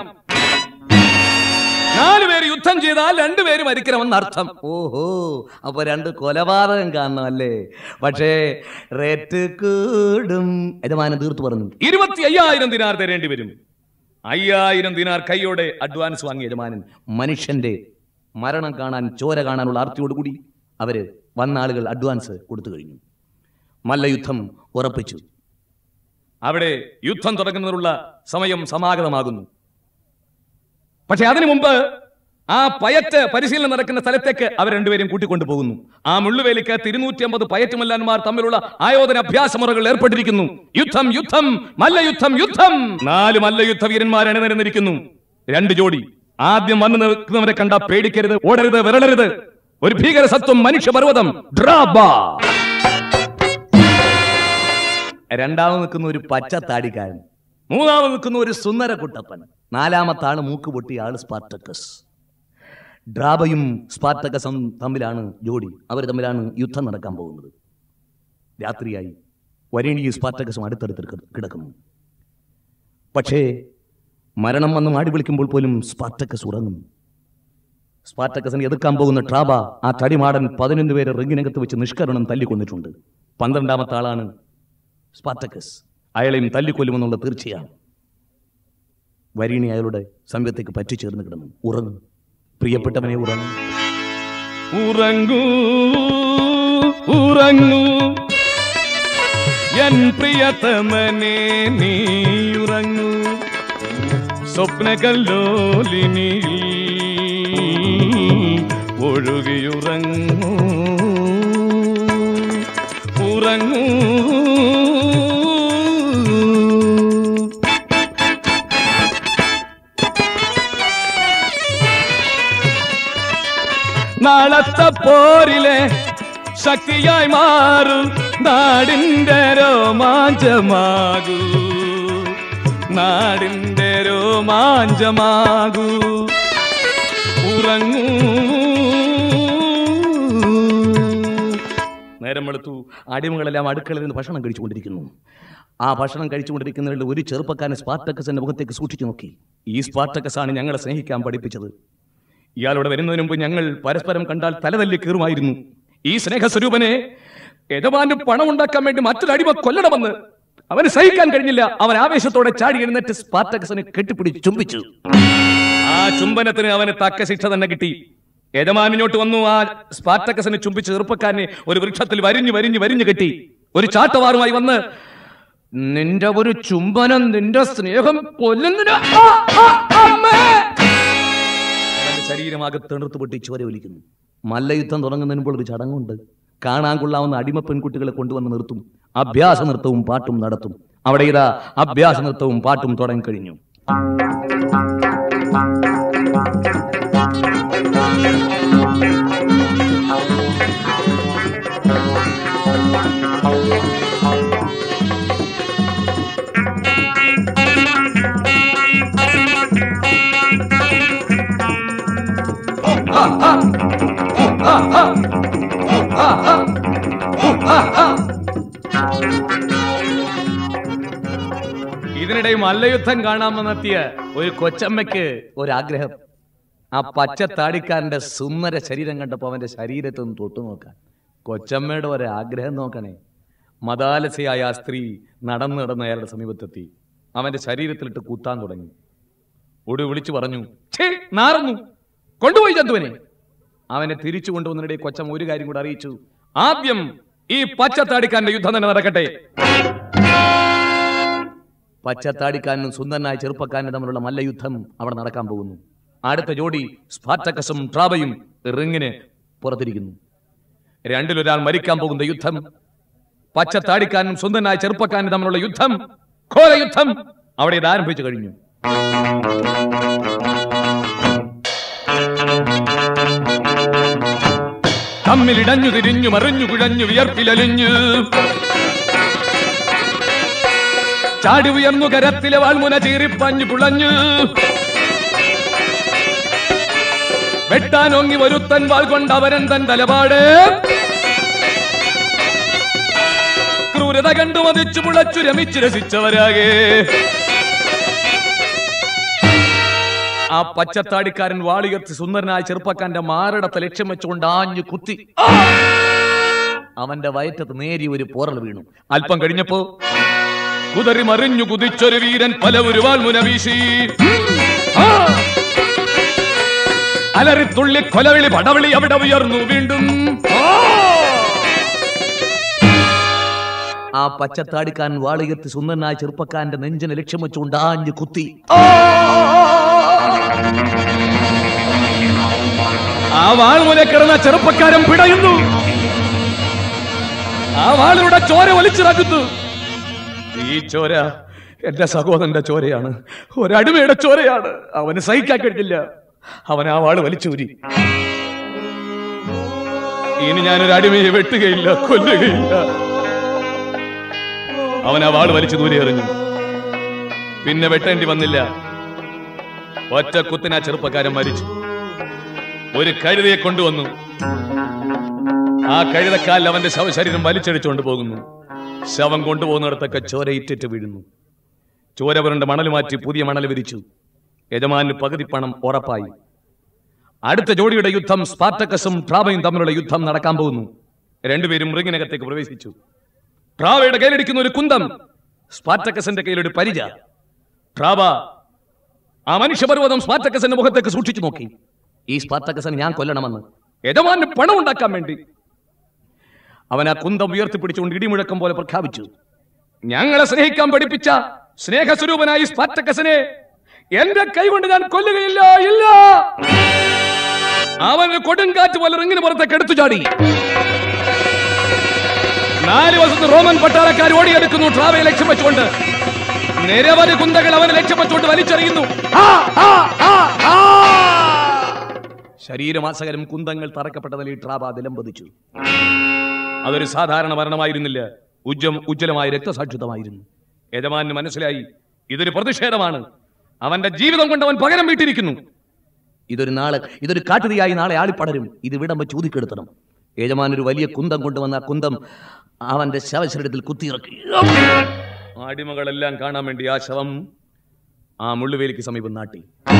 4 പേര് യുദ്ധം ചെയ്താൽ 2 പേര് മരിക്കണമെന്ന് അർത്ഥം. ഓഹോ, അപ്പൊ 2 കൊലപാതകം കാണണം അല്ലേ? പക്ഷേ റേറ്റ് കൂടും. യജമാനൻ തീർത്തു പറഞ്ഞു. 25,000 ദിനാർ തരേണ്ടി വരും. 5,000 ദിനാർ കൈയോടെ അഡ്വാൻസ് വാങ്ങിയ യജമാനൻ മനുഷ്യന്റെ മരണം കാണാൻ, ചോര കാണാനുള്ള ആർത്തിയോടുകൂടി അവര് വന്ന ആളുകൾ അഡ്വാൻസ് കൊടുത്തു കഴിഞ്ഞു. മല്ലയുദ്ധം ഉറപ്പിച്ചു. അവിടെ യുദ്ധം തുടങ്ങുന്നതിനുള്ള സമയം സമാഗതമാകുന്നു. പക്ഷെ അതിനു മുമ്പ് ആ പയറ്റ് പരിശീലനം നടക്കുന്ന സ്ഥലത്തേക്ക് അവർ 2 പേരും കൂട്ടിക്കൊണ്ടു പോകുന്നു. ആ മുള്ളുവേലിക്ക് 250 പയറ്റുമല്ലാന്മാർ തമ്മിലുള്ള ആയോധന അഭ്യാസ മുറകൾ ഏർപ്പെട്ടിരിക്കുന്നു. യുദ്ധം യുദ്ധം മല്ലയുദ്ധം യുദ്ധം. 4 മല്ലയുദ്ധ വീരന്മാർ അണിനിരന്നിരിക്കുന്നു. 2 ജോഡി. ആദ്യം വന്നു നിൽക്കുന്നവരെ കണ്ട പേടിക്കരുത്, ഓടരുത്, വിരളരുത്. ഒരു ഭീകര സത്വം, മനുഷ്യപർവ്വതം, ഡ്രാബ. രണ്ടാമത് നിൽക്കുന്ന ഒരു പച്ചത്താടിക്കാരൻ, മൂന്നാമത് നിൽക്കുന്ന ഒരു സുന്ദര കുട്ടപ്പൻ, 4-ാമത്തെ ആള് മൂക്ക് പൊട്ടിയ ആള് സ്പാർട്ടക്കസ്. ഡ്രാബയും സ്പാർട്ടക്കസും തമ്മിലാണ് ജോഡി. അവർ തമ്മിലാണ് യുദ്ധം നടക്കാൻ പോകുന്നത്. രാത്രിയായി. വരീണിയും സ്പാർട്ടക്കസും അടുത്തടുത്ത് കിടക്കുന്നു. പക്ഷേ മരണം വന്ന് മാടി വിളിക്കുമ്പോൾ പോലും സ്പാർട്ടക്കസ് ഉറങ്ങുന്നു. സ്പാർട്ടക്കസിനെ എതിർക്കാൻ പോകുന്ന ട്രാബ, ആ തടിമാടൻ 11 പേരെ റിങ്ങിനകത്ത് വെച്ച് നിഷ്കരണം തല്ലിക്കൊന്നിട്ടുണ്ട്. 12-ാമത്തെ ആളാണ് സ്പാർട്ടക്കസ്. അയാളെയും തല്ലിക്കൊല്ലുമെന്നുള്ള തീർച്ചയാണ്. വരീണി അയാളുടെ സമയത്തേക്ക് പറ്റിച്ചേർന്ന് കിടന്നു. ഉറങ്ങും പ്രിയപ്പെട്ടവനെ, ഉറങ്ങും. ഉറങ്ങൂ ഉറങ്ങൂ എൻ പ്രിയതമനെ, നീ ഉറങ്ങൂ. സ്വപ്നകല്ലോലിനി ഒഴുകിയുറങ്ങൂ. ഉറങ്ങൂ. നാളത്തെ പോരിലെ ശക്തിയായി മാറൂ, നാടിന്റെ രോമാഞ്ചമാകൂ, നാടിന്റെ രോമാഞ്ചമാകൂ. ഉറങ്ങൂ. നേരം വെളുത്തു. അടിമകളെല്ലാം അടുക്കളയിൽ നിന്ന് ഭക്ഷണം കഴിച്ചുകൊണ്ടിരിക്കുന്നു. ആ ഭക്ഷണം കഴിച്ചുകൊണ്ടിരിക്കുന്നതിൽ ഒരു ചെറുപ്പക്കാരൻ സ്പാർട്ടക്കസിന്റെ മുഖത്തേക്ക് സൂക്ഷിച്ചു നോക്കി. ഈ സ്പാർട്ടക്കസാണ് ഞങ്ങളെ സ്നേഹിക്കാൻ പഠിപ്പിച്ചത്. ഇയാളോട് വരുന്നതിന് മുമ്പ് ഞങ്ങൾ പരസ്പരം കണ്ടാൽ തലതല്ലി കീറുമായിരുന്നു. ഈ സ്നേഹസ്വരൂപനെ യജമാന് പണം ഉണ്ടാക്കാൻ വേണ്ടി മറ്റൊരു അടിമ കൊല്ലണമെന്ന് അവന് സഹിക്കാൻ കഴിഞ്ഞില്ല. അവൻ ആവേശത്തോടെ ചാടി എഴുന്നേറ്റ് സ്പാർട്ടക്കസിനെ കെട്ടിപ്പിടിച്ച് ചുംബിച്ചു. ആ ചുംബനത്തിന് അവന് തക്ക ശിക്ഷ തന്നെ കിട്ടി. യജമാനിനോട്ട് വന്നു. ആ സ്പാർട്ടക്കസിനെ ചുംബിച്ച് ചെറുപ്പക്കാരനെ ഒരു വൃക്ഷത്തിൽ വരിഞ്ഞു വരിഞ്ഞു വരിഞ്ഞു കെട്ടി ഒരു ചാട്ടവാറുമായി വന്ന്, നിന്റെ ഒരു ചുംബനം നിന്റെ സ്നേഹം കൊല്ലുന്നില്ല. ശരീരമാകെ തെണുത്തു പൊട്ടി ചോര ഒലിക്കുന്നു. മല്ലയുദ്ധം തുടങ്ങുന്നതിന് മുമ്പ് ഒരു ചടങ്ങുണ്ട്. കാണാൻ കൊള്ളാവുന്ന അടിമ പെൺകുട്ടികളെ കൊണ്ടുവന്ന് നിർത്തും. അഭ്യാസ നൃത്തവും പാട്ടും നടത്തും. അവിടെ ഇതാ അഭ്യാസ നൃത്തവും പാട്ടും തുടങ്ങിക്കഴിഞ്ഞു. ഇതിനിടെ മല്ലയുദ്ധം കാണാമെന്നെത്തിയ ഒരു കൊച്ചമ്മയ്ക്ക് ഒരാഗ്രഹം. ആ പച്ചത്താടിക്കാരന്റെ സുന്ദര ശരീരം കണ്ടപ്പോ അവന്റെ ശരീരത്തിൽ നിന്ന് തൊട്ടു നോക്കാൻ. കൊച്ചമ്മയുടെ ഒരാഗ്രഹം നോക്കണേ. മതാലസയായ ആ സ്ത്രീ നടന്നു നടന്ന് അയാളുടെ സമീപത്തെത്തി അവന്റെ ശരീരത്തിലിട്ട് കൂത്താൻ തുടങ്ങി. ഒടുവിൽ വിളിച്ചു പറഞ്ഞു, ഛേ, നാറുന്നു, കൊണ്ടുപോയി ജന്തുവിനെ. അവനെ തിരിച്ചു കൊണ്ടുവന്നതിനിടെ കൊച്ചമ്മ ഒരു കാര്യം കൂടെ അറിയിച്ചു, ആദ്യം ഈ പച്ചത്താടിക്കാരന്റെ യുദ്ധം തന്നെ നടക്കട്ടെ. പച്ചത്താടിക്കാരനും സുന്ദരനായ ചെറുപ്പക്കാരനും തമ്മിലുള്ള മല്ലയുദ്ധം അവിടെ നടക്കാൻ പോകുന്നു. അടുത്ത ജോഡി സ്പാർട്ടക്കസും ട്രാബയും റിങ്ങിന് പുറത്തിരിക്കുന്നു. രണ്ടിലൊരാൾ മരിക്കാൻ പോകുന്ന യുദ്ധം. പച്ചത്താടിക്കാരനും സുന്ദരനായ ചെറുപ്പക്കാരനും തമ്മിലുള്ള യുദ്ധം, ഘോര യുദ്ധം അവിടെ ഇത് ആരംഭിച്ചു കഴിഞ്ഞു. തമ്മിലിടഞ്ഞു തിരിഞ്ഞു മറിഞ്ഞു കുഴഞ്ഞു വിയർപ്പിലലിഞ്ഞു ചാടി ഉയർന്നു കരത്തിലെ വാൾമുന ചീറിപ്പഞ്ഞു പുളഞ്ഞു വെട്ടാനോങ്ങി ഒരുത്തൻ വാൾ കൊണ്ടവരൻ തൻ തലപാട് ക്രൂരത കണ്ടു മതിച്ചു മുളച്ചു രമിച്ചു രസിച്ചവരാകെ. ആ പച്ചത്താടിക്കാരൻ വാളിയർത്തി സുന്ദരനായ ചെറുപ്പക്കാരന്റെ മാറിടത്തെ ലക്ഷ്യം വെച്ചുകൊണ്ട് ആഞ്ഞു കുത്തി അവന്റെ വയറ്റത്ത് നേരി ഒരു പോറൽ വീണു. അല്പം കഴിഞ്ഞപ്പോ കുതറി മറിഞ്ഞു കുതിച്ചൊരു വീരൻ പല ഒരു വാൾമുന വീശി അലറിത്തുള്ളി കൊലവിളി പടവിളി അവിടെ ഉയർന്നു വീണ്ടും. ആ പച്ചത്താടിക്കാരൻ വാളിയർത്തി സുന്ദരനായ ചെറുപ്പക്കാരന്റെ നെഞ്ചിനെ ലക്ഷ്യം വെച്ചുകൊണ്ട് ആഞ്ഞു കുത്തി ആ വാൾമുന കിടന്ന ചെറുപ്പക്കാരൻ പിടയുന്നു. ആ വാളിലൂടെ ചോര വലിച്ചിറക്കുന്നു. ഈ ചോര എന്റെ സഹോദരന്റെ ചോരയാണ്, ഒരടിമയുടെ ചോരയാണ്. അവന് സഹിക്കാൻ കഴിഞ്ഞില്ല. അവൻ ആ വാള് വലിച്ചൂരി. ഇനി ഞാനൊരു അടിമയെ വെട്ടുകയില്ല, കൊല്ലുകയില്ല. അവൻ ആ വാള് വലിച്ചു ദൂരെ എറിഞ്ഞു. പിന്നെ വെട്ടേണ്ടി വന്നില്ല. ഒറ്റ കുത്തിന് ആ ചെറുപ്പക്കാരൻ മരിച്ചു. ഒരു കഴുതയെ കൊണ്ടുവന്നു. ആ കഴുതക്കാലിൽ അവന്റെ ശവശരീരം വലിച്ചടിച്ചുകൊണ്ട് പോകുന്നു. ശവം കൊണ്ടുപോകുന്നിടത്തൊക്കെ ചോര ഇറ്റിറ്റ് വീഴുന്നു. ചോര പുരണ്ട മണൽ മാറ്റി പുതിയ മണൽ വിരിച്ചു. യജമാന് പകുതി പണം ഉറപ്പായി. അടുത്ത ജോഡിയുടെ യുദ്ധം സ്പാർട്ടക്കസും ട്രാബയും തമ്മിലുള്ള യുദ്ധം നടക്കാൻ പോകുന്നു. രണ്ടുപേരും റിങ്ങിനകത്തേക്ക് പ്രവേശിച്ചു. ട്രാബയുടെ കയ്യിലടിക്കുന്ന ഒരു കുന്തം, സ്പാർട്ടക്കസിന്റെ കയ്യിലൊരു പരിച. ട്രാബ ആ മനുഷ്യപർവ്വതം സ്പാർട്ടക്കസിന്റെ മുഖത്തേക്ക് സൂക്ഷിച്ചു നോക്കി. ഈ സ്പാർട്ടക്കസിനെ ഞാൻ കൊല്ലണമെന്ന് യജമാന് പണം ഉണ്ടാക്കാൻ വേണ്ടി അവൻ ആ കുന്തം ഉയർത്തിപ്പിടിച്ചുകൊണ്ട് ഇടിമുഴക്കം പോലെ പ്രഖ്യാപിച്ചു, ഞങ്ങളെ സ്നേഹിക്കാൻ പഠിപ്പിച്ച സ്നേഹസ്വരൂപനായി സ്പാർട്ടക്കസിനെ എന്റെ കൈകൊണ്ട് ഞാൻ കൊല്ലുകയില്ല, ഇല്ല. അവന് കൊടുങ്കാറ്റ് പോലെ റിങ്ങിന് പുറത്തേക്ക് എടുത്തു ചാടി. 4 വശത്ത് റോമൻ പട്ടാളക്കാർ ഓടിയെടുക്കുന്നു. ട്രാവയെ ലക്ഷ്യം വെച്ചുകൊണ്ട് നിരവധി കുന്തകൾ അവനെ ലക്ഷ്യം വെച്ചുകൊണ്ട് വലിച്ചെറിയുന്നു. ശരീരമാസകരം കുന്തങ്ങൾ തറക്കപ്പെട്ടതിൽ ട്രാബ നിലംപതിച്ചു. അതൊരു സാധാരണ മരണമായിരുന്നില്ല, ഉജ്ജ്വലമായ രക്തസാക്ഷിത്വമായിരുന്നു. യജമാന് മനസ്സിലായി ഇതൊരു പ്രതിഷേധമാണ്. അവന്റെ ജീവിതം കൊണ്ട് അവൻ പകരം വീട്ടിരിക്കുന്നു. ഇതൊരു കാട്ടുതീയായി നാളെ ആളിപ്പടരും. ഇത് വിടം വെച്ച് ഊതിക്കെടുത്തണം. യജമാൻ ഒരു വലിയ കുന്തം കൊണ്ടുവന്ന ആ കുന്തം അവന്റെ ശവശരീരത്തിൽ കുത്തിയിറക്കി. അടിമകളെല്ലാം കാണാൻ വേണ്ടി ആ ശവം ആ മുള്ളുവേലിക്ക് സമീപം നാട്ടി.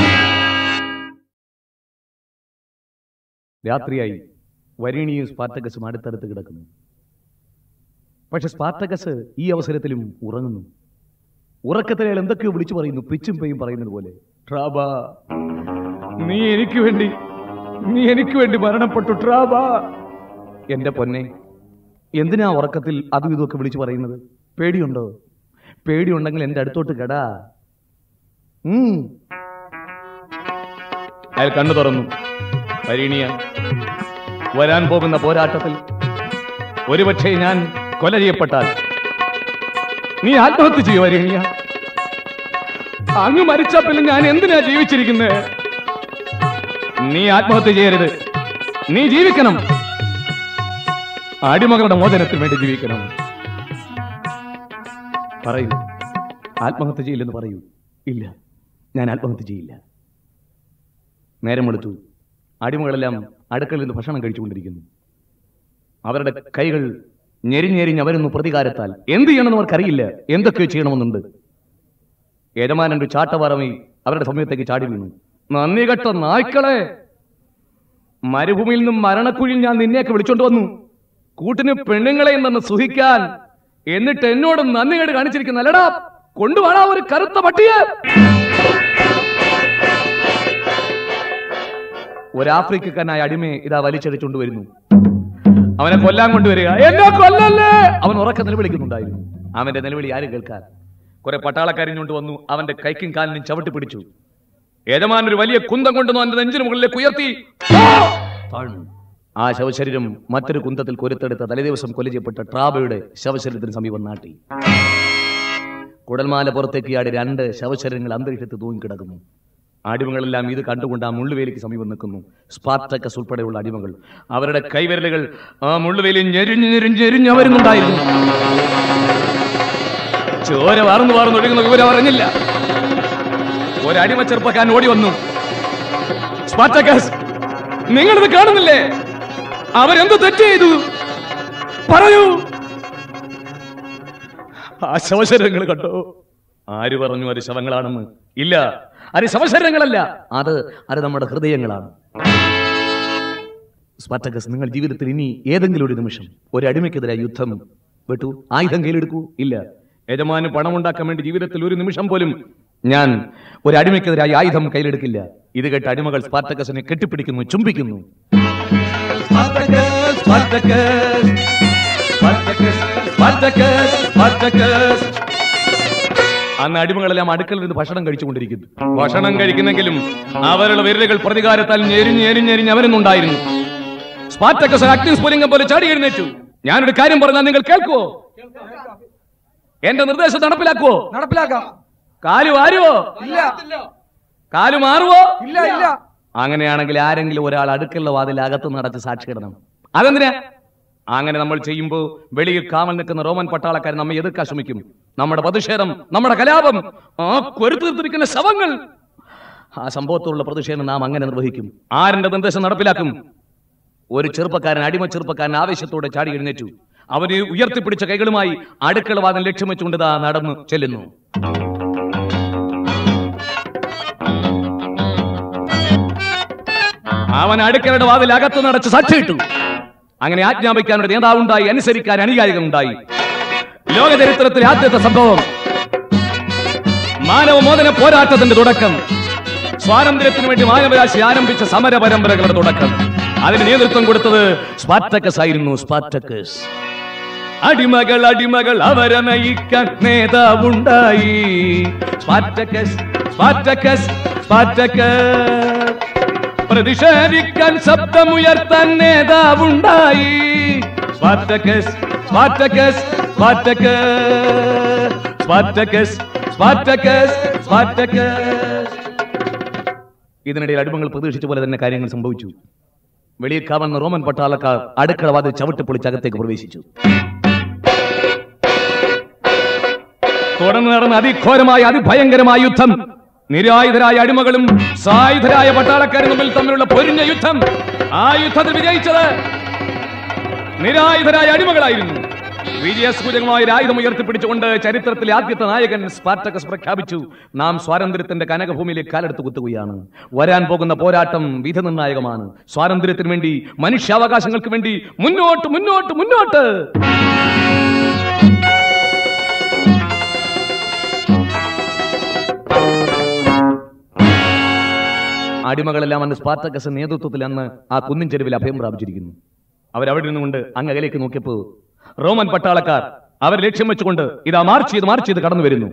രാത്രിയായി. വരീണിയും സ്പാർട്ടക്കസും അടുത്തടുത്ത് കിടക്കുന്നു. പക്ഷെ സ്പാർട്ടക്കസ് ഈ അവസരത്തിലും ഉറങ്ങുന്നു. ഉറക്കത്തിൽ അയാൾ എന്തൊക്കെയോ വിളിച്ചു പറയുന്നു, പിച്ചും പെയും പറയുന്നത് പോലെ. ട്രാബ, നീ എനിക്ക് വേണ്ടി മരണപ്പെട്ടു ട്രാബ. എന്റെ പൊന്നെ, എന്തിനാ ഉറക്കത്തിൽ അതും ഇതൊക്കെ വിളിച്ചു പറയുന്നത്? പേടിയുണ്ടോ? പേടിയുണ്ടെങ്കിൽ എന്റെ അടുത്തോട്ട് കെടാ. അയാൾ കണ്ണു തുറന്നു. വരീണിയ, വരാൻ പോകുന്ന പോരാട്ടത്തിൽ ഒരുപക്ഷെ ഞാൻ കൊല ചെയ്യപ്പെട്ടാൽ നീ ആത്മഹത്യ ചെയ്യോ വരീണിയ? അങ്ങ് മരിച്ച പിന്നെ ഞാൻ എന്തിനാ ജീവിച്ചിരിക്കുന്നത്? നീ ആത്മഹത്യ ചെയ്യരുത്. നീ ജീവിക്കണം. അടിമകളുടെ മോചനത്തിന് വേണ്ടി ജീവിക്കണം. പറയൂ, ആത്മഹത്യ ചെയ്യില്ലെന്ന് പറയൂ. ഇല്ല, ഞാൻ ആത്മഹത്യ ചെയ്യില്ല. നേരം എടുത്തു. അടിമകളെല്ലാം അടുക്കളയിൽ നിന്ന് ഭക്ഷണം കഴിച്ചുകൊണ്ടിരിക്കുന്നു. അവരുടെ കൈകൾ ഞെരിഞ്ഞെരിഞ്ഞ് അവരൊന്നു പ്രതികാരത്താൽ എന്ത് ചെയ്യണമെന്ന് അവർക്കറിയില്ല, എന്തൊക്കെയോ ചെയ്യണമെന്നുണ്ട്. യജമാനൻ ഒരു ചാട്ടവാറമി അവരുടെ സമയത്തേക്ക് ചാടി വീണു. നന്ദി കെട്ട നായ്ക്കളെ, മരുഭൂമിയിൽ നിന്നും മരണക്കുഴിയിൽ ഞാൻ നിന്നെയൊക്കെ വിളിച്ചോണ്ട് വന്നു, കൂട്ടിന് പെണ്ണുങ്ങളെ നിന്ന് സുഖിക്കാൻ. എന്നിട്ട് എന്നോട് നന്ദി കേട് കാണിച്ചിരിക്കുന്നല്ലടാ, കൊണ്ടുപോടാ ഒരു കറുത്ത പട്ടിയെ. ഒരു ആഫ്രിക്കക്കാരനായ അടിമയെ ഇതാ വലിച്ചടിച്ചുകൊണ്ട് വരുന്നു. അവനെ കൊല്ലാൻ കൊണ്ടുവരിക. എന്നെ കൊല്ലല്ലേ! അവൻ ഉറക്കെ നിലവിളിക്കുന്നുണ്ടായിരുന്നു. അവന്റെ നിലവിളി ആരും കേൾക്കാൻ. കുറെ പട്ടാളക്കാരിഞ്ഞുകൊണ്ട് വന്നു. അവന്റെ കൈക്കും കാലിനും ചവിട്ടി പിടിച്ചു. യജമാൻ ഒരു വലിയ കുന്തം കൊണ്ടുവന്നു അവന്റെ നെഞ്ചിന് മുകളിലേക്ക് ഉയർത്തി. ആ ശവശരീരം മറ്റൊരു കുന്തത്തിൽ കൊരുത്തെടുത്ത തലേദിവസം കൊല ചെയ്യപ്പെട്ട ട്രാബയുടെ ശവശരീരത്തിന് സമീപം നാട്ടി. കുടൽമാല പുറത്തേക്ക് ആടി 2 ശവശരീരങ്ങൾ അന്തരീക്ഷത്തിൽ തൂങ്ങിക്കിടക്കുന്നു. അടിമകളെല്ലാം ഇത് കണ്ടുകൊണ്ട് ആ മുള്ളുവേലിക്ക് സമീപം നിൽക്കുന്നു. സ്പാർട്ടക്കസ് ഉൾപ്പെടെയുള്ള അടിമകൾ. അവരുടെ കൈവിരലുകൾ ആ മുള്ളുവേലിൽ ഞെരിഞ്ഞു വരുന്നുണ്ടായിരുന്നു. ചോര വാർന്നു ഒഴുകുന്ന വിവരം അറിഞ്ഞില്ല. ഒരടിമ ചെറുപ്പക്കാരൻ ഓടി വന്നു. സ്പാർട്ടക്കസ്, നിങ്ങളിത് കാണുന്നില്ലേ? അവരെന്ത് തെറ്റ് ചെയ്തു? പറയൂ. ആ ശവശരീരങ്ങൾ കണ്ടോ? ആര് പറഞ്ഞു അത് ശവങ്ങളാണെന്ന്? ഇല്ല, അത് ശവശരീരങ്ങളല്ല, അത് നമ്മുടെ ഹൃദയങ്ങളാണ്. സ്പാർട്ടക്കസ്, നിങ്ങൾ ജീവിതത്തിൽ ഇനി ഏതെങ്കിലും ഒരു നിമിഷം ഒരു അടിമയ്ക്കെതിരായ യുദ്ധം വെട്ടു, ആയുധം കയ്യിലെടുക്കൂ? ഇല്ല. യജമാന് പണമുണ്ടാക്കാൻ വേണ്ടി ജീവിതത്തിൽ ഒരു നിമിഷം പോലും ഞാൻ ഒരു അടിമയ്ക്കെതിരായ ആയുധം കയ്യിലെടുക്കില്ല. ഇത് കേട്ട് അടിമകൾ സ്പാർട്ടക്കസിനെ കെട്ടിപ്പിടിക്കുന്നു, ചുംബിക്കുന്നു. അന്ന് അടിമകളെല്ലാം അടുക്കളയിൽ നിന്ന് ഭക്ഷണം കഴിച്ചുകൊണ്ടിരിക്കുന്നു. ഭക്ഷണം കഴിക്കുന്നെങ്കിലും അവരുടെ വിരലുകൾ പ്രതികാരത്താൽ ഞെരിഞ്ഞ് അവരെന്നുണ്ടായിരുന്നു. സ്പാർട്ടക്കസ് അഗ്നിസ്ഫുലിംഗം പോലെ ചാടി എഴുന്നേറ്റു. ഞാനൊരു കാര്യം പറഞ്ഞാൽ നിങ്ങൾ കേൾക്കുവോ? എന്റെ നിർദ്ദേശം നടപ്പിലാക്കുവോ? നടപ്പിലാക്കാം. കാലു ആരുവോ? ഇല്ല. കാലു മാറുവോ? ഇല്ല ഇല്ല. അങ്ങനെയാണെങ്കിൽ ആരെങ്കിലും ഒരാൾ അടുക്കള വാതിൽ അകത്ത് നടത്തി സാക്ഷിയിടണം. അതെന്തിനാ? അങ്ങനെ നമ്മൾ ചെയ്യുമ്പോൾ വെളിയിൽ കാവൽ നിൽക്കുന്ന റോമൻ പട്ടാളക്കാരൻ നമ്മെ എതിർക്കാൻ ശ്രമിക്കും. നമ്മുടെ പ്രതിഷേധം, നമ്മുടെ കലാപം, ആ കൊരുത്തീർത്തിരിക്കുന്ന ശവങ്ങൾ, ആ സംഭവത്തോടുള്ള പ്രതിഷേധം നാം അങ്ങനെ നിർവഹിക്കും. ആരുടെ നിർദ്ദേശം നടപ്പിലാക്കും? ഒരു ചെറുപ്പക്കാരൻ, അടിമ ചെറുപ്പക്കാരൻ ആവേശത്തോടെ ചാടി എഴുന്നേറ്റു. അവന് ഉയർത്തിപ്പിടിച്ച കൈകളുമായി അടുക്കള വാതിൽ ലക്ഷ്യം വെച്ചുകൊണ്ട് നടന്നു ചെല്ലുന്നു. അവൻ അടുക്കളയുടെ വാതിൽ അകത്ത് നടച്ച് സാക്ഷിയിട്ടു. അങ്ങനെ ആജ്ഞാപിക്കാൻ ഒരു നേതാവുണ്ടായി, അനുസരിക്കാൻ അനുയായികളുണ്ടായി. ലോക ചരിത്രത്തിലെ ആദ്യത്തെ സംഭവം, മാനവമോചന പോരാട്ടത്തിന്റെ തുടക്കം, സ്വാതന്ത്ര്യത്തിന് വേണ്ടി മാനവരാശി ആരംഭിച്ച സമര പരമ്പരകളുടെ തുടക്കം. അതിന് നേതൃത്വം കൊടുത്തത് സ്പാർട്ടക്കസ് ആയിരുന്നു. സ്പാർട്ടക്കസ്. അടിമകൾ അവരെ നയിക്കാൻ നേതാവുണ്ടായി. Spartacus Spartacus Spartacus. പ്രതിഷേധിക്കാൻ ശബ്ദമുയർത്താൻ നേതാവുണ്ടായി. Spartacus Spartacus Spartacus Spartacus Spartacus Spartacus. ഇതിനിടയിൽ അടിമകൾ പ്രതീക്ഷിച്ച പോലെ തന്നെ കാര്യങ്ങൾ സംഭവിച്ചു. വെളിയിൽ കാവന്ന റോമൻ പട്ടാളക്കാർ അടുക്കള വാതിൽ ചവിട്ടി പൊളിച്ച് അകത്തേക്ക് പ്രവേശിച്ചു. തുടർന്ന് നടന്ന അതിഘോരമായ അതിഭയങ്കരമായ യുദ്ധം. നിരായുധരായ അടിമകളും സായുധരായ പട്ടാളക്കാരും തമ്മിലുള്ള പൊരിഞ്ഞ യുദ്ധം. ആ യുദ്ധത്തിൽ വിജയിച്ചത് നിരായുധരായ അടിമകളായിരുന്നു. വിജയസൂചകമായ ആയുധം ഉയർത്തിപ്പിടിച്ചുകൊണ്ട് ചരിത്രത്തിലെ ആദ്യത്തെ നായകൻ സ്പാർട്ടക്കസ് പ്രഖ്യാപിച്ചു, നാം സ്വാതന്ത്ര്യത്തിന്റെ കനകഭൂമിയിലേക്ക് കാലെടുത്ത് കുത്തുകയാണ്. വരാൻ പോകുന്ന പോരാട്ടം വിധി നിർണായകമാണ്. സ്വാതന്ത്ര്യത്തിന് വേണ്ടി, മനുഷ്യാവകാശങ്ങൾക്ക് വേണ്ടി മുന്നോട്ട് മുന്നോട്ട് മുന്നോട്ട്. അടിമകളെല്ലാം അന്ന് സ്പാർട്ടക്കസ് നേതൃത്വത്തിൽ അന്ന് ആ കുന്നിൻ ചെരുവിൽ അഭയം പ്രാപിച്ചിരിക്കുന്നു. അവരവിടെ നിന്നുകൊണ്ട് അങ്ങകലേക്ക് നോക്കിയപ്പോൾ റോമൻ പട്ടാളക്കാർ അവരെ ലക്ഷ്യം വെച്ചുകൊണ്ട് ഇതാ മാർച്ച് ചെയ്ത് കടന്നു വരുന്നു.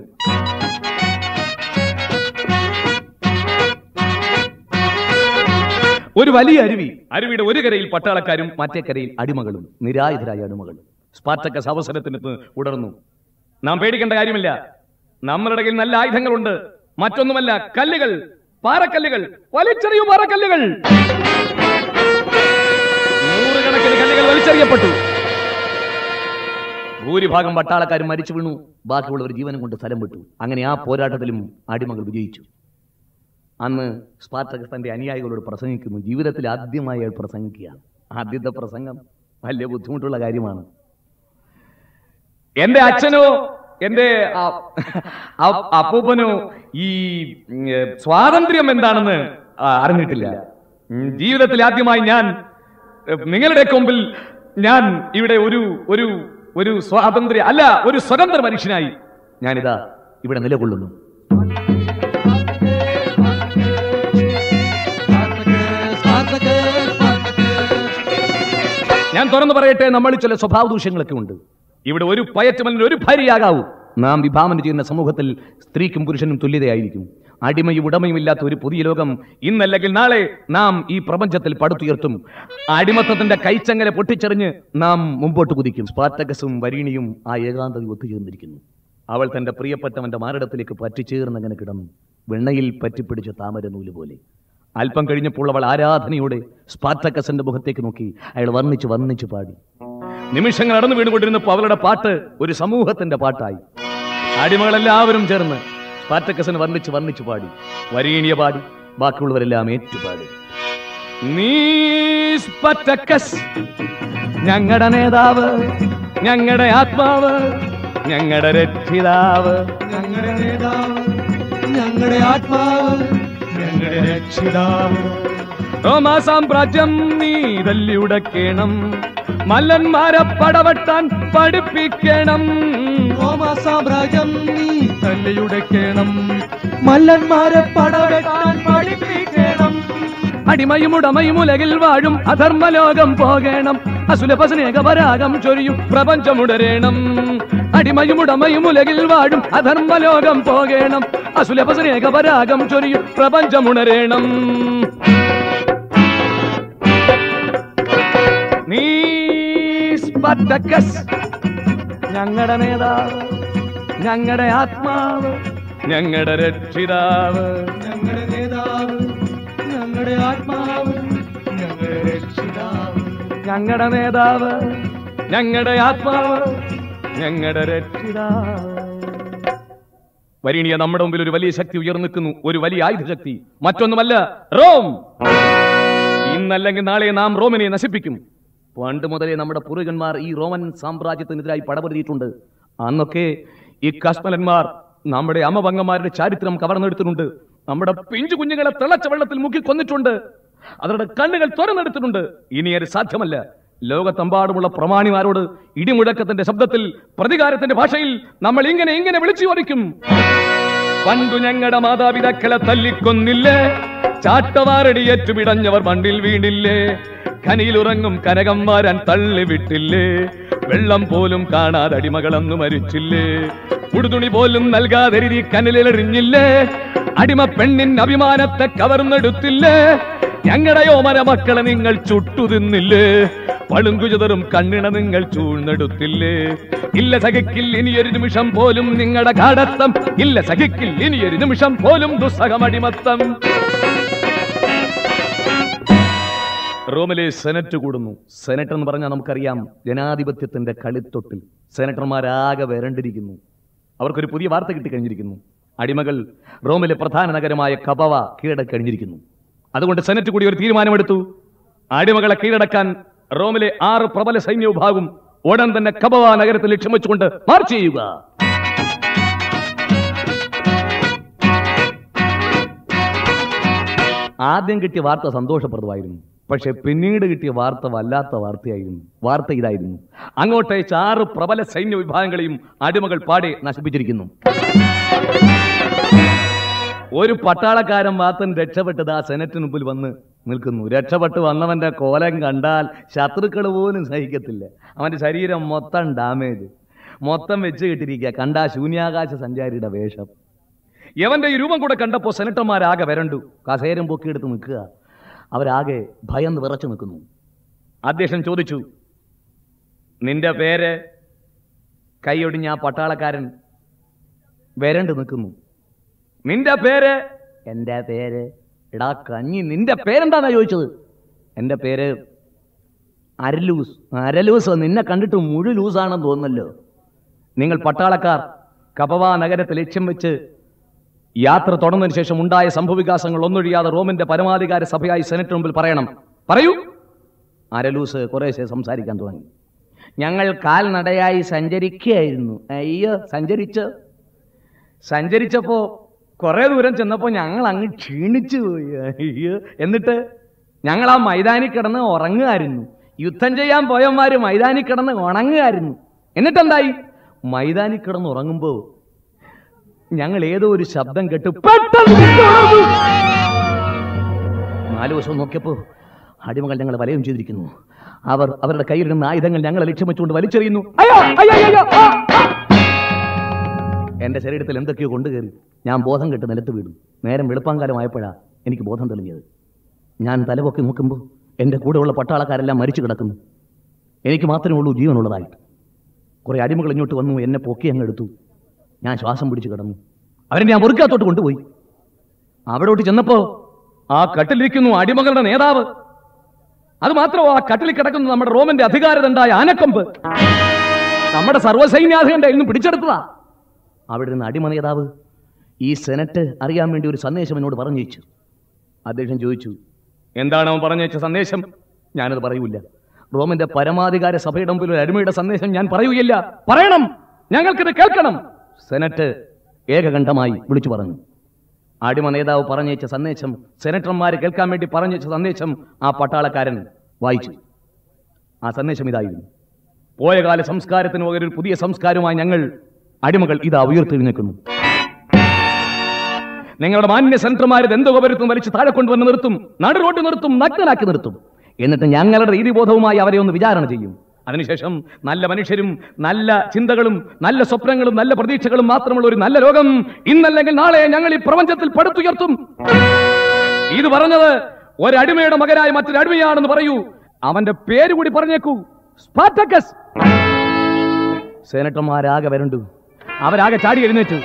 ഒരു വലിയ അരുവിയുടെ ഒരു കരയിൽ പട്ടാളക്കാരും മറ്റേ കരയിൽ അടിമകളും, നിരായുധരായ അടിമകളും. സ്പാർട്ടക്കസ് അവസരത്തിന് ഉടർന്നു. നാം പേടിക്കേണ്ട കാര്യമില്ല, നമ്മുടെ കയ്യിൽ നല്ല ആയുധങ്ങളുണ്ട്. മറ്റൊന്നുമല്ല, കല്ലുകൾ, പാറക്കല്ലുകൾ, വലിച്ചെറിയൂ പാറക്കല്ലുകൾ. നൂറുകണക്കിന് കല്ലുകൾ വലിച്ചെറിയപ്പെട്ടു. ഭൂരിഭാഗം പട്ടാളക്കാരും മരിച്ചു വീണു. ബാക്കിയുള്ളവർ ജീവനം കൊണ്ട് സ്ഥലം വിട്ടു. അങ്ങനെ ആ പോരാട്ടത്തിലും അടിമകൾ വിജയിച്ചു. അന്ന് സ്പാർട്ടക്കസ് തന്റെ അനുയായികളോട് പ്രസംഗിക്കുന്നു. ജീവിതത്തിൽ ആദ്യമായി അയാൾ പ്രസംഗിക്കുകയാണ്. ആദ്യത്തെ പ്രസംഗം വലിയ ബുദ്ധിമുട്ടുള്ള കാര്യമാണ്. എന്റെ അച്ഛനോ എന്റെ അപ്പൂപ്പനോ ഈ സ്വാതന്ത്ര്യം എന്താണെന്ന് അറിഞ്ഞിട്ടില്ല. ജീവിതത്തിൽ ആദ്യമായി ഞാൻ നിങ്ങളുടെ മുമ്പിൽ ഞാൻ ഇവിടെ ഒരു സ്വാതന്ത്ര്യ അല്ല, ഒരു സ്വതന്ത്ര മനുഷ്യനായി ഞാനിതാ ഇവിടെ നിലകൊള്ളുന്നു. ഞാൻ തുറന്നു പറയട്ടെ, നമ്മൾ ചില സ്വഭാവ ദൂഷ്യങ്ങളൊക്കെ ഉണ്ട്. ഇവിടെ ഒരു പയറ്റമലിന് ഒരു ഭാര്യയാകാവൂ. നാം വിഭാവനം ചെയ്യുന്ന സമൂഹത്തിൽ സ്ത്രീക്കും പുരുഷനും തുല്യതയായിരിക്കും. അടിമയും ഉടമയും ഇല്ലാത്ത ഒരു പുതിയ ലോകം ഇന്നല്ലെങ്കിൽ നാളെ നാം ഈ പ്രപഞ്ചത്തിൽ പടുത്തുയർത്തും. അടിമത്തത്തിന്റെ കൈച്ചങ്ങല പൊട്ടിച്ചെറിഞ്ഞ് നാം മുമ്പോട്ട് കുതിക്കും. സ്പാർട്ടക്കസും വരീണിയും ആ ഏകാന്തത ഒത്തുചേർന്നിരിക്കുന്നു. അവൾ തന്റെ പ്രിയപ്പെട്ടവന്റെ മാരടത്തിലേക്ക് പറ്റിച്ചേർന്നങ്ങനെ കിടന്നു, വെണ്ണയിൽ പറ്റിപ്പിടിച്ച താമര നൂല് പോലെ. അല്പം കഴിഞ്ഞപ്പോൾ അവൾ ആരാധനയോടെ സ്പാർട്ടക്കസിന്റെ മുഖത്തേക്ക് നോക്കി. അയാൾ വർണ്ണിച്ചു പാടി. നിമിഷങ്ങൾ നടന്നു വീണുകൊണ്ടിരുന്നപ്പോൾ അവളുടെ പാട്ട് ഒരു സമൂഹത്തിന്റെ പാട്ടായി. അടിമകളെല്ലാവരും ചേർന്ന് സ്പാർട്ടക്കസിന് വർണ്ണിച്ചു പാടി. വരീണിയ പാടി, ബാക്കിയുള്ളവരെല്ലാം ഏറ്റുപാടി. നീ സ്പാർട്ടക്കസ് ഞങ്ങളുടെ നേതാവ്, ഞങ്ങളുടെ ആത്മാവ്, ഞങ്ങളുടെ രക്ഷിതാവ്, ഞങ്ങളുടെ നേതാവ്, ഞങ്ങളുടെ ആത്മാവ്, ഞങ്ങളുടെ രക്ഷിതാവ്. റോമാ സാമ്രാജ്യം നീ തല്ലിയുടക്കണം, മല്ലന്മാരെ പടവെട്ടാൻ പഠിപ്പിക്കണം. റോമാ സാമ്രാജ്യം നീ തല്ലിയുടക്കണം, മല്ലന്മാരെ പടവെട്ടാൻ പഠിപ്പിക്കണം. അടിമയും ഉടമയും ഉലകിൽ വാഴും അധർമ്മലോകം പോകണം, അസുലഭ സ്നേഹപരാഗം ചൊരിയും പ്രപഞ്ചമുടരണം. അടിമയും ഉടമയും ഉലകിൽ വാഴും അധർമ്മലോകം പോകണം, അസുലഭ സ്നേഹപരാഗം ചൊരിയും പ്രപഞ്ചമുണരണം. നീ സ്പാർട്ടക്കസ് ഞങ്ങളുടെ നേതാവ്, ഞങ്ങളുടെ ആത്മാവ്, ഞങ്ങളുടെ രക്ഷിതാവ്, ഞങ്ങളുടെ നേതാവ്, ഞങ്ങളുടെ ആത്മാവ്, ഞങ്ങളുടെ രക്ഷിതാവ്, ഞങ്ങളുടെ നേതാവ്, ഞങ്ങളുടെ ആത്മാവ്, ഞങ്ങളുടെ രക്ഷിതാവ്. വരീണിയ, നമ്മുടെ മുമ്പിൽ ഒരു വലിയ ശക്തി ഉയർന്നു നിൽക്കുന്നു, ഒരു വലിയ ആയുധശക്തി. മറ്റൊന്നുമല്ല, റോം. ഇന്നല്ലെങ്കിൽ നാളെ നാം റോമിനെ നശിപ്പിക്കും. പണ്ട് മുതലേ നമ്മുടെ പൂർവികന്മാർ ഈ റോമൻ സാമ്രാജ്യത്തിനെതിരായി പടപൊരുതിയിട്ടുണ്ട്. അന്നൊക്കെ ഈ കശ്മലന്മാർ നമ്മുടെ അമ്മപങ്കന്മാരുടെ ചരിത്രം കവർന്നെടുത്തിട്ടുണ്ട്. നമ്മുടെ പിഞ്ചു കുഞ്ഞുങ്ങളെ തിളച്ച വെള്ളത്തിൽ മുക്കി കൊന്നിട്ടുണ്ട്. അവരുടെ കണ്ണുകൾ തുറന്നെടുത്തിട്ടുണ്ട്. ഇനി അത് സാധ്യമല്ല. ലോകത്തെമ്പാടുമുള്ള പ്രമാണിമാരോട് ഇടിമുഴക്കത്തിന്റെ ശബ്ദത്തിൽ, പ്രതികാരത്തിന്റെ ഭാഷയിൽ നമ്മൾ ഇങ്ങനെ വിളിച്ചു ചോദിക്കും. പണ്ടു ഞങ്ങളുടെ മാതാപിതാക്കളെ തല്ലിക്കൊന്നില്ലേ, ചാട്ടവാറടിയേറ്റു പിടഞ്ഞവർ മണ്ണിൽ വീണില്ലേ, ഖനിയിലുറങ്ങും കനകം വാരാൻ തള്ളിവിട്ടില്ലേ, വെള്ളം പോലും കാണാതെ അടിമകളെന്നു മരിച്ചില്ലേ, ഉടുതുണി പോലും നൽകാതെ കനലിലെറിഞ്ഞില്ലേ, അടിമ പെണ്ണിൻ അഭിമാനത്തെ കവർന്നെടുത്തില്ലേ, ഞങ്ങളുടെ യോമന മക്കളെ നിങ്ങൾ ചുട്ടുതിന്നില്ലേ, പളുങ്കുചതറും കണ്ണിണ നിങ്ങൾ ചൂഴ്ന്നെടുത്തില്ലേ. ഇല്ല സഹിക്കിൽ ഇനിയൊരു നിമിഷം പോലും നിങ്ങളുടെ ഘാടത്വം, ഇല്ല സഹിക്കിൽ ഇനിയൊരു നിമിഷം പോലും ദുസ്സഹമടിമത്തം. റോമിലെ സെനറ്റ് കൂടുന്നു. സെനറ്റ് എന്ന് പറഞ്ഞാൽ നമുക്കറിയാം, ജനാധിപത്യത്തിന്റെ കളിത്തൊട്ടിൽ. സെനറ്റർമാരാകെ വരണ്ടിരിക്കുന്നു. അവർക്കൊരു പുതിയ വാർത്ത കിട്ടിക്കഴിഞ്ഞിരിക്കുന്നു. അടിമകൾ റോമിലെ പ്രധാന നഗരമായ കപവ കീഴടക്കഴിഞ്ഞിരിക്കുന്നു. അതുകൊണ്ട് സെനറ്റ് കൂടി ഒരു തീരുമാനമെടുത്തു. അടിമകളെ കീഴടക്കാൻ റോമിലെ 6 പ്രബല സൈന്യ വിഭാഗം ഉടൻ തന്നെ കപവ നഗരത്തിൽ ലക്ഷ്യം വെച്ചുകൊണ്ട് മാർച്ച് ചെയ്യുക. ആദ്യം കിട്ടിയ വാർത്ത സന്തോഷപ്രദമായിരുന്നു. പക്ഷെ പിന്നീട് കിട്ടിയ വാർത്ത വല്ലാത്ത വാർത്തയായിരുന്നു. വാർത്ത ഇതായിരുന്നു: അങ്ങോട്ടേക്ക് 6 പ്രബല സൈന്യ വിഭാഗങ്ങളെയും അടിമകൾ പാടെ നശിപ്പിച്ചിരിക്കുന്നു. ഒരു പട്ടാളക്കാരൻ മാത്രം രക്ഷപ്പെട്ടത് ആ സെനറ്റിന് മുമ്പിൽ വന്ന് നിൽക്കുന്നു. രക്ഷപ്പെട്ട് വന്നവന്റെ കോലം കണ്ടാൽ ശത്രുക്കൾ പോലും സഹിക്കത്തില്ല. അവന്റെ ശരീരം മൊത്തം ഡാമേജ്, മൊത്തം വെച്ച് കെട്ടിരിക്കുക. കണ്ടാ ശൂന്യാകാശ സഞ്ചാരിയുടെ വേഷം. യവന്റെ ഈ രൂപം കൂടെ കണ്ടപ്പോൾ സെനറ്റർമാരാകെ വരണ്ടു. കസേരം പൊക്കിയെടുത്ത് നിൽക്കുക. അവരാകെ ഭയന്ന് വിറച്ചു നിൽക്കുന്നു. അധ്യക്ഷൻ ചോദിച്ചു, നിന്റെ പേര്? കൈയൊടിഞ്ഞ ആ പട്ടാളക്കാരൻ വരണ്ട് നിൽക്കുന്നു. നിന്റെ പേര്? എന്റെ പേര്? എടാ കഞ്ഞി, നിന്റെ പേരെന്താന്നാ ചോദിച്ചത്? എന്റെ പേര് അരലൂസ്. അരലൂസ്? നിന്നെ കണ്ടിട്ട് മുഴു ലൂസാണെന്ന് തോന്നുന്നല്ലോ. നിങ്ങൾ പട്ടാളക്കാർ കപവ നഗരത്തെ ലക്ഷ്യം വെച്ച് യാത്ര തുടർന്നതിന് ശേഷം ഉണ്ടായ സംഭവവികാസങ്ങൾ ഒന്നൊഴിയാതെ റോമിന്റെ പരമാധികാര സഭയായി സെനറ്റിന് മുമ്പിൽ പറയണം. പറയൂ. അരലൂസ് കുറേശ്ശെ സംസാരിക്കാൻ തുടങ്ങി. ഞങ്ങൾ കാൽനടയായി സഞ്ചരിക്കുകയായിരുന്നു. അയ്യോ, സഞ്ചരിച്ചപ്പോ കുറെ ദൂരം ചെന്നപ്പോ ഞങ്ങൾ അങ്ങ് ക്ഷീണിച്ചു പോയി. അയ്യോ, എന്നിട്ട് ഞങ്ങൾ ആ മൈതാനി കിടന്ന് ഉറങ്ങുമായിരുന്നു. യുദ്ധം ചെയ്യാൻ പോയന്മാര് മൈതാനി കിടന്ന് ഉണങ്ങുമായിരുന്നു. എന്നിട്ടെന്തായി? മൈതാനി കിടന്ന് ഉറങ്ങുമ്പോ ഞങ്ങൾ ഏതോ ഒരു ശബ്ദം കേട്ട് പെട്ടെന്ന് 4 ദിവസം നോക്കിയപ്പോ അടിമകൾ ഞങ്ങൾ വലയം ചെയ്തിരിക്കുന്നു. അവരുടെ കയ്യിലിരുന്ന ആയുധങ്ങൾ ഞങ്ങളെ ലക്ഷ്യം വെച്ചുകൊണ്ട് വലിച്ചെറിയുന്നു. എന്റെ ശരീരത്തിൽ എന്തൊക്കെയോ കൊണ്ടുകയറി. ഞാൻ ബോധം കെട്ട് നിലത്ത് വീണു. നേരം വെളുപ്പാങ്കാലമായപ്പോഴാണ് എനിക്ക് ബോധം തെളിഞ്ഞത്. ഞാൻ തലപൊക്കി നോക്കുമ്പോൾ എൻ്റെ കൂടെയുള്ള പട്ടാളക്കാരെല്ലാം മരിച്ചു കിടക്കുന്നു. എനിക്ക് മാത്രമേ ഉള്ളൂ ജീവനുള്ളതായിട്ട്. കുറെ അടിമകൾ ഇങ്ങോട്ട് വന്നു, എന്നെ പൊക്കി അങ്ങ് എടുത്തു. ഞാൻ ശ്വാസം പിടിച്ച് കിടന്നു. അവരെ ഞാൻ മുറുക്കകത്തോട്ട് കൊണ്ടുപോയി. അവിടോട്ട് ചെന്നപ്പോ ആ കട്ടിലിരിക്കുന്നു അടിമകളുടെ നേതാവ്. അത് മാത്രമോ, ആ കട്ടിലിൽ കിടക്കുന്നു നമ്മുടെ റോമന്റെ അധികാരതണ്ടായ ആനക്കൊമ്പ്. നമ്മുടെ സർവ്വസൈന്യാധികന്റെ ഇന്ന് പിടിച്ചെടുത്തതാ. അവിടെ നിന്ന് അടിമ നേതാവ് ഈ സെനറ്റ് അറിയാൻ വേണ്ടി ഒരു സന്ദേശം എന്നോട് പറഞ്ഞയച്ചു. അദ്ദേഹം ചോദിച്ചു, എന്താണ് അവൻ പറഞ്ഞയച്ച സന്ദേശം? ഞാനത് പറയൂല. റോമന്റെ പരമാധികാര സഭയുടെ മുമ്പിൽ ഒരു അടിമയുടെ സന്ദേശം ഞാൻ പറയുകയില്ല. പറയണം, ഞങ്ങൾക്കിത് കേൾക്കണം. സെനറ്റ് ഏകകണ്ഠമായി വിളിച്ചു പറഞ്ഞു. അടിമ നേതാവ് പറഞ്ഞയച്ച സന്ദേശം, സെനറ്റർമാര് കേൾക്കാൻ വേണ്ടി പറഞ്ഞയച്ച സന്ദേശം ആ പട്ടാളക്കാരൻ വായിച്ചു. ആ സന്ദേശം ഇതായിരുന്നു: പോയകാല സംസ്കാരത്തിന് പകരം ഒരു പുതിയ സംസ്കാരവുമായി ഞങ്ങൾ അടിമകൾ ഇതാ ഉയർത്തെഴുന്നേൽക്കുന്നു. നിങ്ങളുടെ മാന്യ സെൻറ്റർമാർ ദന്തോപരുത്തും വലിച്ച് താഴെ കൊണ്ടുവന്ന് നിർത്തും, നടു റോഡ് നിർത്തും, നഗ്നനാക്കി നിർത്തും. എന്നിട്ട് ഞങ്ങളുടെ രീതിബോധവുമായി അവരെ ഒന്ന് വിചാരണ ചെയ്യും. അതിനുശേഷം നല്ല മനുഷ്യരും നല്ല ചിന്തകളും നല്ല സ്വപ്നങ്ങളും നല്ല പ്രതീക്ഷകളും മാത്രമുള്ള ഒരു നല്ല ലോകം ഇന്നല്ലെങ്കിൽ നാളെ ഞങ്ങൾ ഈ പ്രപഞ്ചത്തിൽ പടുത്തുയർത്തും. ഇത് പറഞ്ഞത് ഒരടിമയുടെ മകനായ മറ്റൊരടിമയാണെന്ന് പറയൂ. അവന്റെ പേര് കൂടി പറഞ്ഞേക്കൂ, സ്പാർട്ടക്കസ്. സെനറ്റർമാരാകെ വരണ്ടു. അവരാകെ ചാടി എഴുന്നേറ്റു.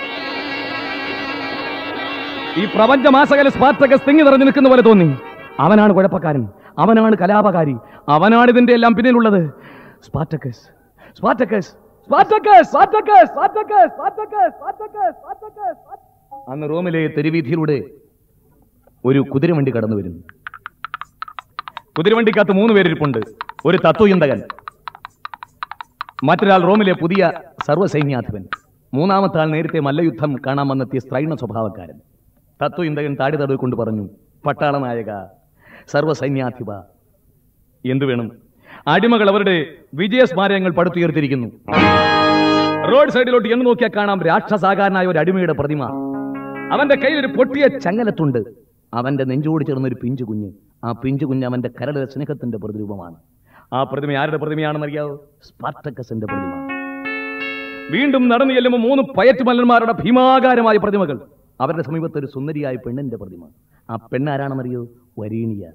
ഈ പ്രപഞ്ചമാസകല സ്പാർട്ടക്കസ് തിങ്ങി നിറഞ്ഞു നിൽക്കുന്ന പോലെ തോന്നി. അവനാണ് കുഴപ്പക്കാരൻ, അവനാണ് കലാപകാരി, അവനാണ് ഇതിന്റെ എല്ലാം പിന്നിലുള്ളത്. Spartacus, Spartacus, Spartacus, Spartacus, Spartacus, Spartacus, Spartacus, Spartacus. അന്ന് റോമിലെ തെരുവീഥിയിലൂടെ ഒരു കുതിരവണ്ടി കടന്നു വരുന്നു. കുതിരവണ്ടിക്കകത്ത് 3 പേരിരിപ്പുണ്ട്. ഒരു തത്വചിന്തകൻ, മറ്റൊരാൾ റോമിലെ പുതിയ സർവ്വസൈന്യാധിപൻ, മൂന്നാമത്തെ ആൾ നേരത്തെ മല്ലയുദ്ധം കാണാൻ വന്നെത്തിയ സ്ത്രൈണ സ്വഭാവക്കാരൻ. തത്വചിന്തകൻ താടി തടവി കൊണ്ട് പറഞ്ഞു, പട്ടാള നായക, സർവ്വസൈന്യാധിപ, എന്തു വേണം? അടിമകൾ അവരുടെ വിജയസ്മാരകങ്ങൾ പടുത്തുയർത്തിരിക്കുന്നു. റോഡ് സൈഡിലോട്ട് എന്ന് നോക്കിയാൽ കാണാം രാക്ഷസാകാരനായ ഒരു അടിമയുടെ പ്രതിമ. അവന്റെ കയ്യിൽ ഒരു പൊട്ടിയ ചങ്ങലത്തുണ്ട്. അവന്റെ നെഞ്ചോട് ചേർന്നൊരു പിഞ്ചു കുഞ്ഞ്. ആ പിഞ്ചു കുഞ്ഞ് അവന്റെ കരളിലെ സ്നേഹത്തിന്റെ പ്രതിരൂപമാണ്. ആ പ്രതിമ ആരുടെ പ്രതിമയാണെന്നറിയാവോ? സ്പാർട്ടക്കസിന്റെ പ്രതിമ. വീണ്ടും നടന്നു ചെല്ലുമ്പോൾ 3 പയറ്റുമല്ലന്മാരുടെ ഭീമാകാരമായ പ്രതിമകൾ. അവരുടെ സമീപത്ത് ഒരു സുന്ദരിയായ പെണ്ണിന്റെ പ്രതിമ. ആ പെണ്ണാരാണെന്നറിയോ? വരീണിയ.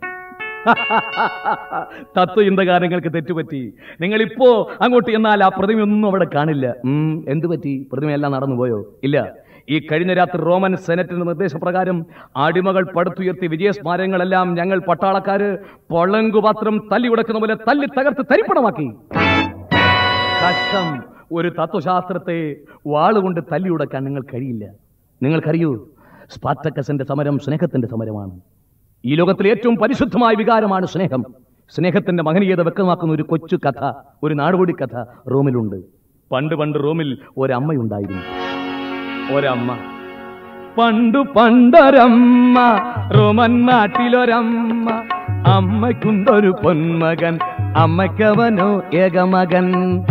തത്വചിന്തകാരങ്ങൾക്ക് തെറ്റുപറ്റി. നിങ്ങളിപ്പോ അങ്ങോട്ട് എന്നാൽ ആ പ്രതിമയൊന്നും അവിടെ കാണില്ല. എന്തു പറ്റി? പ്രതിമയെല്ലാം നടന്നുപോയോ? ഇല്ല. ഈ കഴിഞ്ഞ രാത്രി റോമൻ സെനറ്റിന്റെ നിർദ്ദേശപ്രകാരം അടിമകൾ പടുത്തുയർത്തി വിജയസ്മാരകങ്ങളെല്ലാം ഞങ്ങൾ പട്ടാളക്കാര് പൊളങ്കുപാത്രം തല്ലി ഉടക്കുന്ന പോലെ തല്ലി തകർത്ത് തരിപ്പണമാക്കി. കഷ്ടം. ഒരു തത്വശാസ്ത്രത്തെ വാളുകൊണ്ട് തല്ലി ഉടക്കാൻ നിങ്ങൾ കഴിയില്ല. നിങ്ങൾക്കറിയൂ, സ്പാർട്ടക്കസിന്റെ സമരം സ്നേഹത്തിന്റെ സമരമാണ്. ഈ ലോകത്തിലെ ഏറ്റവും പരിശുദ്ധമായ വികാരമാണ് സ്നേഹം. സ്നേഹത്തിന്റെ മഹനീയത വ്യക്തമാക്കുന്ന ഒരു കൊച്ചു കഥ, ഒരു നാടോടി കഥ റോമിലുണ്ട്. പണ്ട് റോമിൽ ഒരമ്മയുണ്ടായിരുന്നു. ഒരമ്മ, പണ്ടൊരമ്മ, റോമൻ നാട്ടിലൊരമ്മ. അമ്മയ്ക്കുണ്ടൊരു പൊന്മകൻ, അമ്മയ്ക്കവനോ ഏകമകൻ.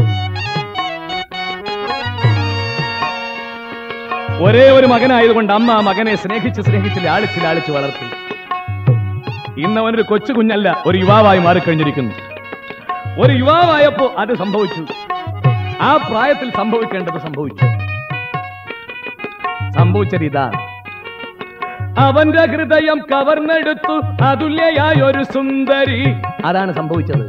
ഒരേ ഒരു മകനായതുകൊണ്ട് അമ്മ മകനെ സ്നേഹിച്ച് ലാളിച്ച് വളർത്തി. ഇന്നവനൊരു കൊച്ചു കുഞ്ഞല്ല, ഒരു യുവാവായി മാറിക്കഴിഞ്ഞിരിക്കുന്നു. ഒരു യുവാവായപ്പോ അത് സംഭവിച്ചു. ആ പ്രായത്തിൽ സംഭവിക്കേണ്ടത് സംഭവിച്ചു. സംഭവിച്ചത് ഇതാ: അവന്റെ ഹൃദയം കവർന്നെടുത്തു അതുല്യയായ ഒരു സുന്ദരി. അതാണ് സംഭവിച്ചത്.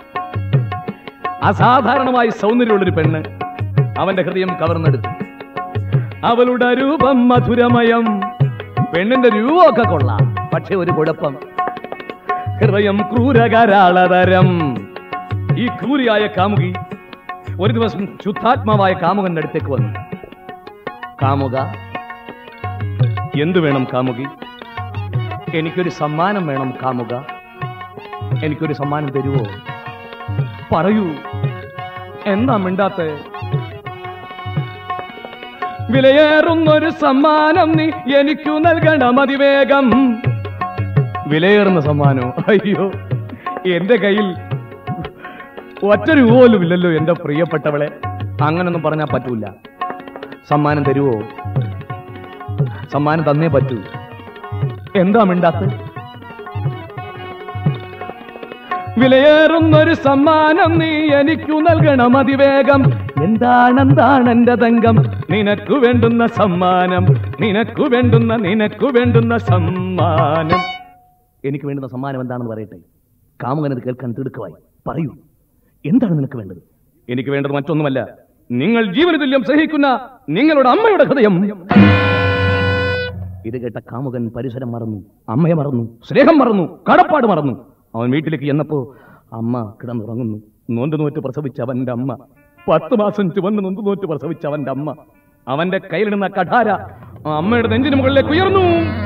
അസാധാരണമായി സൗന്ദര്യമുള്ളൊരു പെണ്ണ് അവന്റെ ഹൃദയം കവർന്നെടുത്തു. അവളുടെ രൂപം മധുരമയം. പെണ്ണിന്റെ രൂപമൊക്കെ കൊള്ളാം, പക്ഷെ ഒരു കുഴപ്പം, ഹൃദയം ക്രൂരകരാളതരം. ഈ ക്രൂരിയായ കാമുകി ഒരു ദിവസം ശുദ്ധാത്മാവായ കാമുകന്റെ അടുത്തേക്ക് വന്നു. കാമുക, എന്തു വേണം കാമുകി? എനിക്കൊരു സമ്മാനം വേണം കാമുക. എനിക്കൊരു സമ്മാനം തരുവോ? പറയൂ. എന്താ മിണ്ടാത്തെ? വിലയേറുന്നൊരു സമ്മാനം നീ എനിക്കു നൽകണം അതിവേഗം. വിലയേറുന്ന സമ്മാനോ? അയ്യോ, എന്റെ കയ്യിൽ ഒറ്റ രൂപ പോലും ഇല്ലല്ലോ എന്റെ പ്രിയപ്പെട്ടവളെ. അങ്ങനൊന്നും പറഞ്ഞാൽ പറ്റൂല. സമ്മാനം തരുവോ? സമ്മാനം തന്നേ പറ്റൂ. എന്താ മിണ്ടാത്ത? വിലയേറുന്നൊരു സമ്മാനം നീ എനിക്കു നൽകണം അതിവേഗം. എന്താണ് എന്റെ തങ്കം നിനക്കു വേണ്ടുന്ന സമ്മാനം, നിനക്കു വേണ്ടുന്ന സമ്മാനം. എനിക്ക് വേണ്ടുന്ന സമ്മാനം എന്താണെന്ന് പറയട്ടെ. കാമുകനത് കേൾക്കാൻ തിടുക്കമായി. പറയൂ, എന്താണ് നിനക്ക് വേണ്ടത്? എനിക്ക് വേണ്ടത് മറ്റൊന്നുമല്ല, നിങ്ങൾ ജീവനതുല്യം സ്നേഹിക്കുന്ന നിങ്ങളുടെ അമ്മയുടെ ഹൃദയം. ഇത് കേട്ട കാമുകൻ പരിസരം മറന്നു, അമ്മയെ മറന്നു, സ്നേഹം മറന്നു, കടപ്പാട് മറന്നു. അവൻ വീട്ടിലേക്ക് ചെന്നപ്പോ അമ്മ കിടന്നുറങ്ങുന്നു. നോറ്റ് പ്രസവിച്ച അവന്റെ അമ്മ, 10 മാസം ചുവന്ന് നോറ്റ് പ്രസവിച്ച അവന്റെ അമ്മ. അവന്റെ കയ്യിലിടുന്ന കഠാര അമ്മയുടെ നെഞ്ചിന് മുകളിലേക്ക് ഉയർന്നു.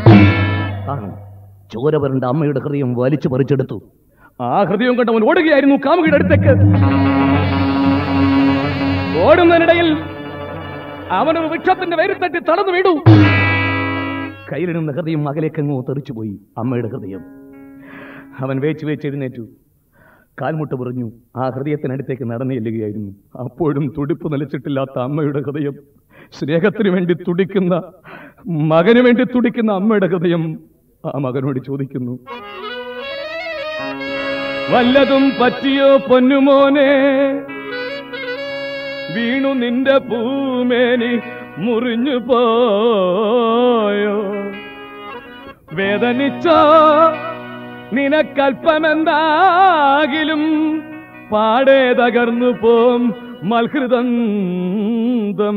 ചോര വരണ്ട അമ്മയുടെ ഹൃദയം വലിച്ചു പറിച്ചെടുത്തു. ആ ഹൃദയം കണ്ട് അവൻ ഓടുകയായിരുന്നു കാമുകിയുടെ അടുത്തേക്ക്. ഓടുന്നതിനിടയിൽ അവനൊരു വൃക്ഷത്തിന്റെ വേരിത്തട്ടി തളർന്നു വീണു. കയ്യിലിടുന്ന ഹൃദയം അകലേക്കെങ്ങോ തെറിച്ചുപോയി, അമ്മയുടെ ഹൃദയം. അവൻ വേച്ച് എഴുന്നേറ്റു, കാൽമുട്ട് പറഞ്ഞു ആ ഹൃദയത്തിനടുത്തേക്ക് നടന്നു ചെല്ലുകയായിരുന്നു. അപ്പോഴും തുടിപ്പ് നിലച്ചിട്ടില്ലാത്ത അമ്മയുടെ ഹൃദയം, സ്നേഹത്തിന് വേണ്ടി തുടിക്കുന്ന, മകന് വേണ്ടി തുടിക്കുന്ന അമ്മയുടെ ഹൃദയം ആ മകനോട് ചോദിക്കുന്നു, വല്ലതും പറ്റിയോ പൊന്നുമോനെ, വീണു നിന്റെ പൂമേനി മുറിഞ്ഞു പോയോ, വേദനിച്ചോ നിനക്കൽപ്പമെന്താകിലും പാടേ തകർന്നു പോം മൽഹൃദന്തം.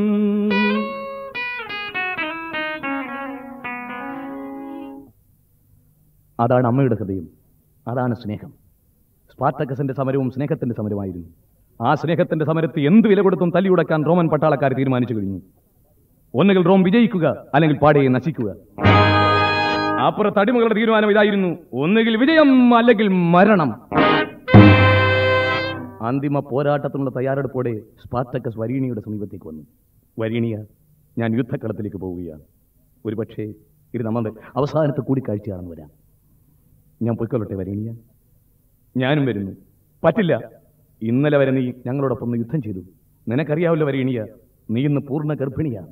അതാണ് അമ്മയുടെ ഹൃദയം, അതാണ് സ്നേഹം. സ്പാർട്ടക്കസിന്റെ സമരവും സ്നേഹത്തിന്റെ സമരമായിരുന്നു. ആ സ്നേഹത്തിന്റെ സമരത്തിൽ എന്ത് വില കൊടുത്തും തല്ലിയുടക്കാൻ റോമൻ പട്ടാളക്കാർ തീരുമാനിച്ചു കഴിഞ്ഞു. ഒന്നുകിൽ റോം വിജയിക്കുക, അല്ലെങ്കിൽ പാടയെ നശിക്കുക. അപ്പുറത്ത് അടിമകളുടെ തീരുമാനം ഇതായിരുന്നു, ഒന്നുകിൽ വിജയം അല്ലെങ്കിൽ മരണം. അന്തിമ പോരാട്ടത്തിനുള്ള തയ്യാറെടുപ്പോടെ സ്പാർട്ടക്കസ് വരീണിയുടെ സമീപത്തേക്ക് വന്നു. വരീണിയ, ഞാൻ യുദ്ധക്കളത്തിലേക്ക് പോവുകയാണ്. ഒരുപക്ഷെ ഇത് നമ്മുടെ അവസാനത്തെ കൂടിക്കാഴ്ചയാണെന്ന് വരാം. ഞാൻ പൊയ്ക്കൊള്ളട്ടെ വരീണിയ? ഞാനും വരുന്നു. പറ്റില്ല, ഇന്നലെ വരെ നീ ഞങ്ങളോടൊപ്പം യുദ്ധം ചെയ്തു. നിനക്കറിയാവല്ലോ വരീണിയ, നീ ഇന്ന് പൂർണ്ണ ഗർഭിണിയാണ്.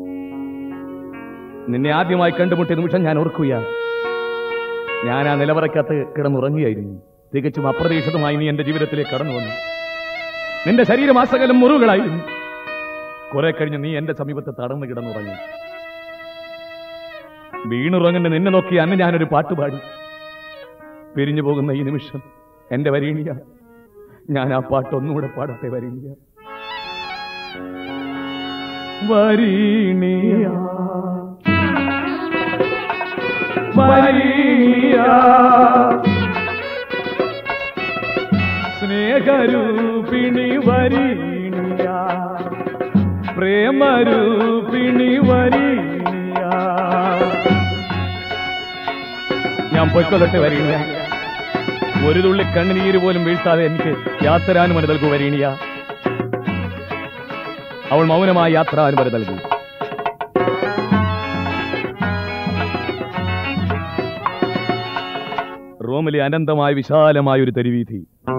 നിന്നെ ആദ്യമായി കണ്ടുമുട്ടിയ നിമിഷം ഞാൻ ഓർക്കുകയാണ്. ഞാൻ ആ നിലവറക്കകത്ത് കിടന്നുറങ്ങിയായിരുന്നു. തികച്ചും അപ്രതീക്ഷിതമായി നീ എന്റെ ജീവിതത്തിലേക്ക് കടന്നു വന്നു. നിന്റെ ശരീരമാസകലം മുറിവുകളായിരുന്നു. കുറെ കഴിഞ്ഞ് നീ എന്റെ സമീപത്ത് തടർന്ന് കിടന്നുറങ്ങി. വീണുറങ്ങുന്ന നിന്നെ നോക്കി അന്ന് ഞാനൊരു പാട്ടുപാടി. പിരിഞ്ഞു പോകുന്ന ഈ നിമിഷം എന്റെ വരീണിയ, ഞാൻ ആ പാട്ട് ഒന്നുകൂടെ പാടട്ടെ വരീണിയ. വരീണിയ വരീണിയ, സ്നേഹരൂപിണി വരീണിയ, പ്രേമരൂപിണി വരീണിയ. ഞാൻ പൊയ്ക്കൊള്ളട്ടെ വരീണിയ? ഒരു തുള്ളി കണ്ണുനീര് പോലും വീഴ്ത്താതെ എനിക്ക് യാത്രാനുമതി നൽകൂ വരീണിയ. അവൾ മൗനമായി യാത്രാനുമതി നൽകൂ. റോമിലെ അനന്തമായ വിശാലമായ ഒരു തെരുവീഥി,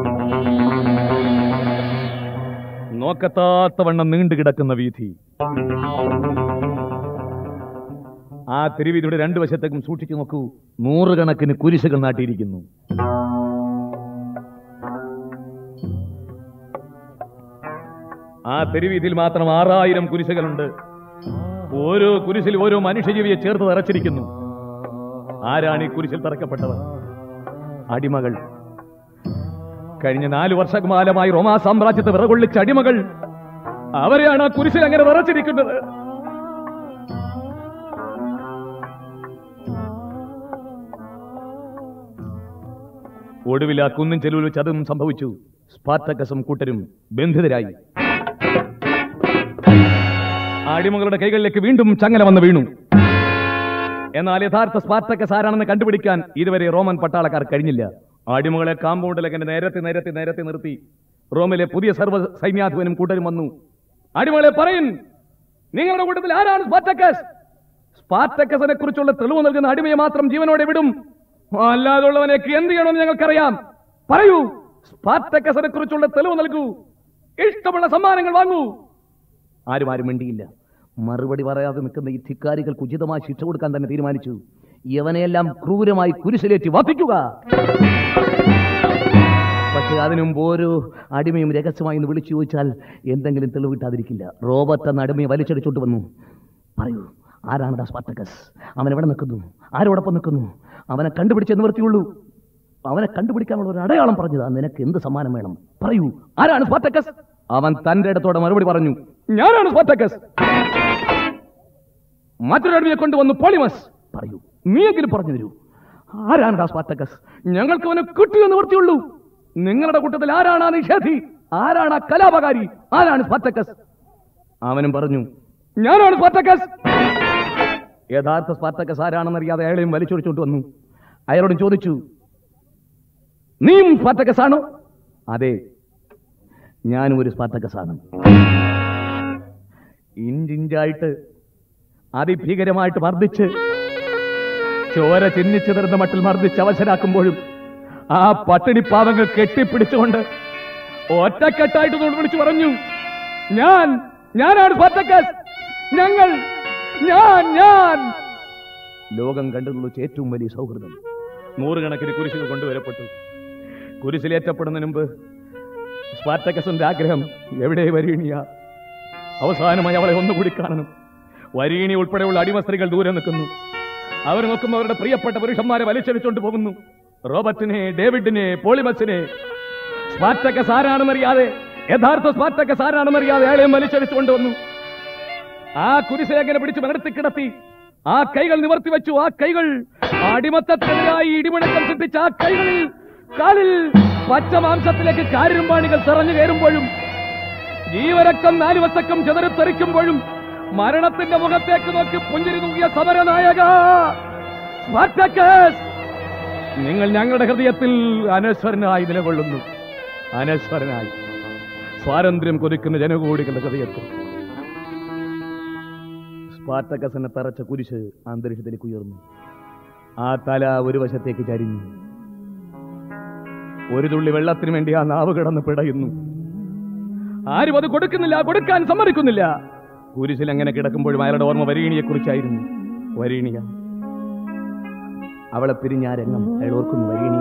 നോക്കത്താത്തവണ്ണം നീണ്ടുകിടക്കുന്ന വീഥി. ആ തെരുവീഥിയുടെ രണ്ടു വശത്തേക്കും സൂക്ഷിച്ചു നോക്കൂ, 100 കണക്കിന് കുരിശുകൾ നാട്ടിയിരിക്കുന്നു. ആ തെരുവീഥിയിൽ മാത്രം 6000 കുരിശുകളുണ്ട്. ഓരോ കുരിശിൽ ഓരോ മനുഷ്യജീവിയെ ചേർത്ത് തറച്ചിരിക്കുന്നു. ആരാണ് ഈ കുരിശിൽ തറക്കപ്പെട്ടവർ? അടിമകൾ. കഴിഞ്ഞ 4 വർഷകാലമായി റോമാ സാമ്രാജ്യത്തെ വിറകൊള്ളിച്ച അടിമകൾ. അവരെയാണ് ആ കുരിശിൽ അങ്ങനെ വിറച്ചിരിക്കുന്നത്. ഒടുവിൽ ആ കുന്നിൻ ചെലവിൽ ചതും സംഭവിച്ചു. സ്പാർട്ടക്കസും കൂട്ടരും ബന്ധിതരായി. അടിമകളുടെ കൈകളിലേക്ക് വീണ്ടും ചങ്ങല വന്ന് വീണു. എന്നാൽ യഥാർത്ഥ സ്പാർട്ടക്കസ് ആരാണെന്ന് കണ്ടുപിടിക്കാൻ ഇതുവരെ റോമൻ പട്ടാളക്കാർ കഴിഞ്ഞില്ല. അടിമകളെ കാമ്പൗണ്ടിലേക്ക് നിരത്തി നിർത്തി റോമിലെ പുതിയ സർവ്വ സൈന്യാധിപനും കൂട്ടരും വന്നു. അടിമകളെ പറയും, നിങ്ങളുടെ കൂട്ടത്തിൽ ആരാണ് സ്പാർട്ടക്കസ്? സ്പാർട്ടക്കസിനെ കുറിച്ചുള്ള തെളിവ് നൽകുന്ന അടിമയെ മാത്രം ജീവനോടെ വിടും, അല്ലാതുള്ളവനേക്ക് എന്ത് ചെയ്യണമെന്ന് ഞങ്ങൾക്കറിയാം. പറയൂ, സ്പാർട്ടക്കസിനെ കുറിച്ചുള്ള തെളിവ് നൽകൂ, ഇഷ്ടമുള്ള സമ്മാനങ്ങൾ വാങ്ങൂ. ആരും മിണ്ടിയില്ല. മറുപടി പറയാതെ നിൽക്കുന്ന ഈ ധിക്കാരികൾക്ക് ഉചിതമായി ശിക്ഷ കൊടുക്കാൻ തന്നെ തീരുമാനിച്ചു. യവനെയെല്ലാം ക്രൂരമായി കുരിശിലേറ്റി വധിക്കുക. പക്ഷെ അതിനുമുമ്പ് ഓരോ അടിമയും രഹസ്യമായി എന്ന് വിളിച്ചു ചോദിച്ചാൽ എന്തെങ്കിലും തെളിവ് കിട്ടാതിരിക്കില്ല. റോബർട്ട് എന്ന അടിമയെ വലിച്ചടിച്ചോട്ട് വന്നു. പറയൂ, ആരാണ് സ്പാർട്ടക്കസ്? അവൻ എവിടെ നിൽക്കുന്നു? ആരോടൊപ്പം നിൽക്കുന്നു? അവനെ കണ്ടുപിടിച്ചേ നിവൃത്തിയുള്ളൂ. അവനെ കണ്ടുപിടിക്കാനുള്ള ഒരു അടയാളം പറഞ്ഞതാ. നിനക്ക് എന്ത് സമ്മാനം വേണം? പറയൂ, ആരാണ് സ്പാർട്ടക്കസ്? അവൻ തന്റെ ഇടത്തോടെ മറുപടി പറഞ്ഞു, ഞാനാണ് സ്പാർട്ടക്കസ്. മറ്റൊരു അടിമയെ കൊണ്ടുവന്നു, പോളിമസ്. പറയൂ, നീയെങ്കിലും പറഞ്ഞു തരൂ, ആരാണ് സ്പാർട്ടക്കസ്? ഞങ്ങൾക്ക് അവനെ കിട്ടിയ നിവൃത്തിയുള്ളൂ. നിങ്ങളുടെ കൂട്ടത്തിൽ ആരാണ് ആ നിഷേധി? ആരാണ് ആ കലാപകാരി? ആരാണ് സ്പാർട്ടക്കസ്? അവനും പറഞ്ഞു, ഞാനാണ് സ്പാർട്ടക്കസ്. യഥാർത്ഥ സ്പാർട്ടക്കസ് ആരാണെന്നറിയാതെ അയാളെയും വലിച്ചൊടിച്ചോട്ട് വന്നു. അയാളോട് ചോദിച്ചു, നീയും സ്പാർട്ടക്കസ് ആണോ? അതെ, ഞാനും ഒരു സ്പാർട്ടക്കസ് ആണ്. ഇഞ്ചിഞ്ചായിട്ട് അതിഭീകരമായിട്ട് മർദ്ദിച്ച് ചോര ചിന്നിച്ചിതറുന്ന മട്ടിൽ മർദ്ദിച്ച് അവശരാക്കുമ്പോഴും ആ പട്ടിണി പാവങ്ങൾ കെട്ടിപ്പിടിച്ചുകൊണ്ട് ഒറ്റക്കെട്ടായിട്ട് വിളിച്ചു പറഞ്ഞു, ഞാനാണ് സ്പാർട്ടക്കസ്. ഞാൻ ലോകം കണ്ടുള്ള ഏറ്റവും വലിയ സൗഹൃദം. 100 കണക്കിന് കുരിശുകൾ കൊണ്ടുവരപ്പെട്ടു. കുരിശിലേറ്റപ്പെടുന്നതിന് മുമ്പ് സ്പാർട്ടക്കസിന്റെ ആഗ്രഹം, എവിടെ വരീണിയ? അവസാനമായി അവളെ ഒന്നുകൂടി കാണണം. വരീണി ഉൾപ്പെടെയുള്ള അടിമ സ്ത്രീകൾ ദൂരെ നിൽക്കുന്നു. അവർ നോക്കുമ്പോൾ അവരുടെ പ്രിയപ്പെട്ട പുരുഷന്മാരെ വലിച്ചടിച്ചുകൊണ്ട് പോകുന്നു. റോബർട്ടിനെ, ഡേവിഡിനെ, പോളിമസിനെ. സ്പാർട്ടക്കസ് ആരാണെന്നറിയാതെ, യഥാർത്ഥ സ്പാർട്ടക്കസ് ആരാണെന്നറിയാതെ അയാളെയും വലിച്ചടിച്ചുകൊണ്ട് വന്നു. ആ കുരിശേഖനെ പിടിച്ച് മരത്തിൽ കിടത്തി. ആ കൈകൾ നിവർത്തി വെച്ചു. ആ കൈകൾ അടിമത്തത്തിനെതിരായി ഇടിമുഴക്കം സൃഷ്ടിച്ച ആ കൈകളിൽ, കാലിൽ പച്ചമാംസത്തിലേക്ക് കാരിരുമ്പാണികൾ നിറഞ്ഞു കയറുമ്പോഴും ജീവരക്തം 4 വശക്കം ചെതറിത്തെറിക്കുമ്പോഴും മരണത്തിന്റെ മുഖത്തേക്ക് നോക്കി പുഞ്ചിരി തൂകിയ സമരനായക സ്പാർട്ടക്കസ്, നിങ്ങൾ ഞങ്ങളുടെ ഹൃദയത്തിൽ അനശ്വരനായി നിലകൊള്ളുന്നു. അനശ്വരനായി സ്വാതന്ത്ര്യം കൊതിക്കുന്ന ജനകോടികളുടെ ഹൃദയത്തിൽ. സ്പാർട്ടക്കസിനെ തറച്ച കുരിശ് അന്തരീക്ഷത്തിലേക്ക് ഉയർന്നു. ആ തല ഒരു വശത്തേക്ക് ചരിഞ്ഞു. ഒരു തുള്ളി വെള്ളത്തിന് വേണ്ടി ആ നാവ് കിടന്ന് പിടയുന്നു. ആരും അത് കൊടുക്കുന്നില്ല, കൊടുക്കാൻ സമ്മതിക്കുന്നില്ല. കുരിശിൽ അങ്ങനെ കിടക്കുമ്പോഴും അയാളുടെ ഓർമ്മ വരീണിയെ കുറിച്ചായിരുന്നു. വരീണിയ, അവളെ പിരിഞ്ഞ ആ രംഗം അയാൾ ഓർക്കുന്നു. വരീണിയ,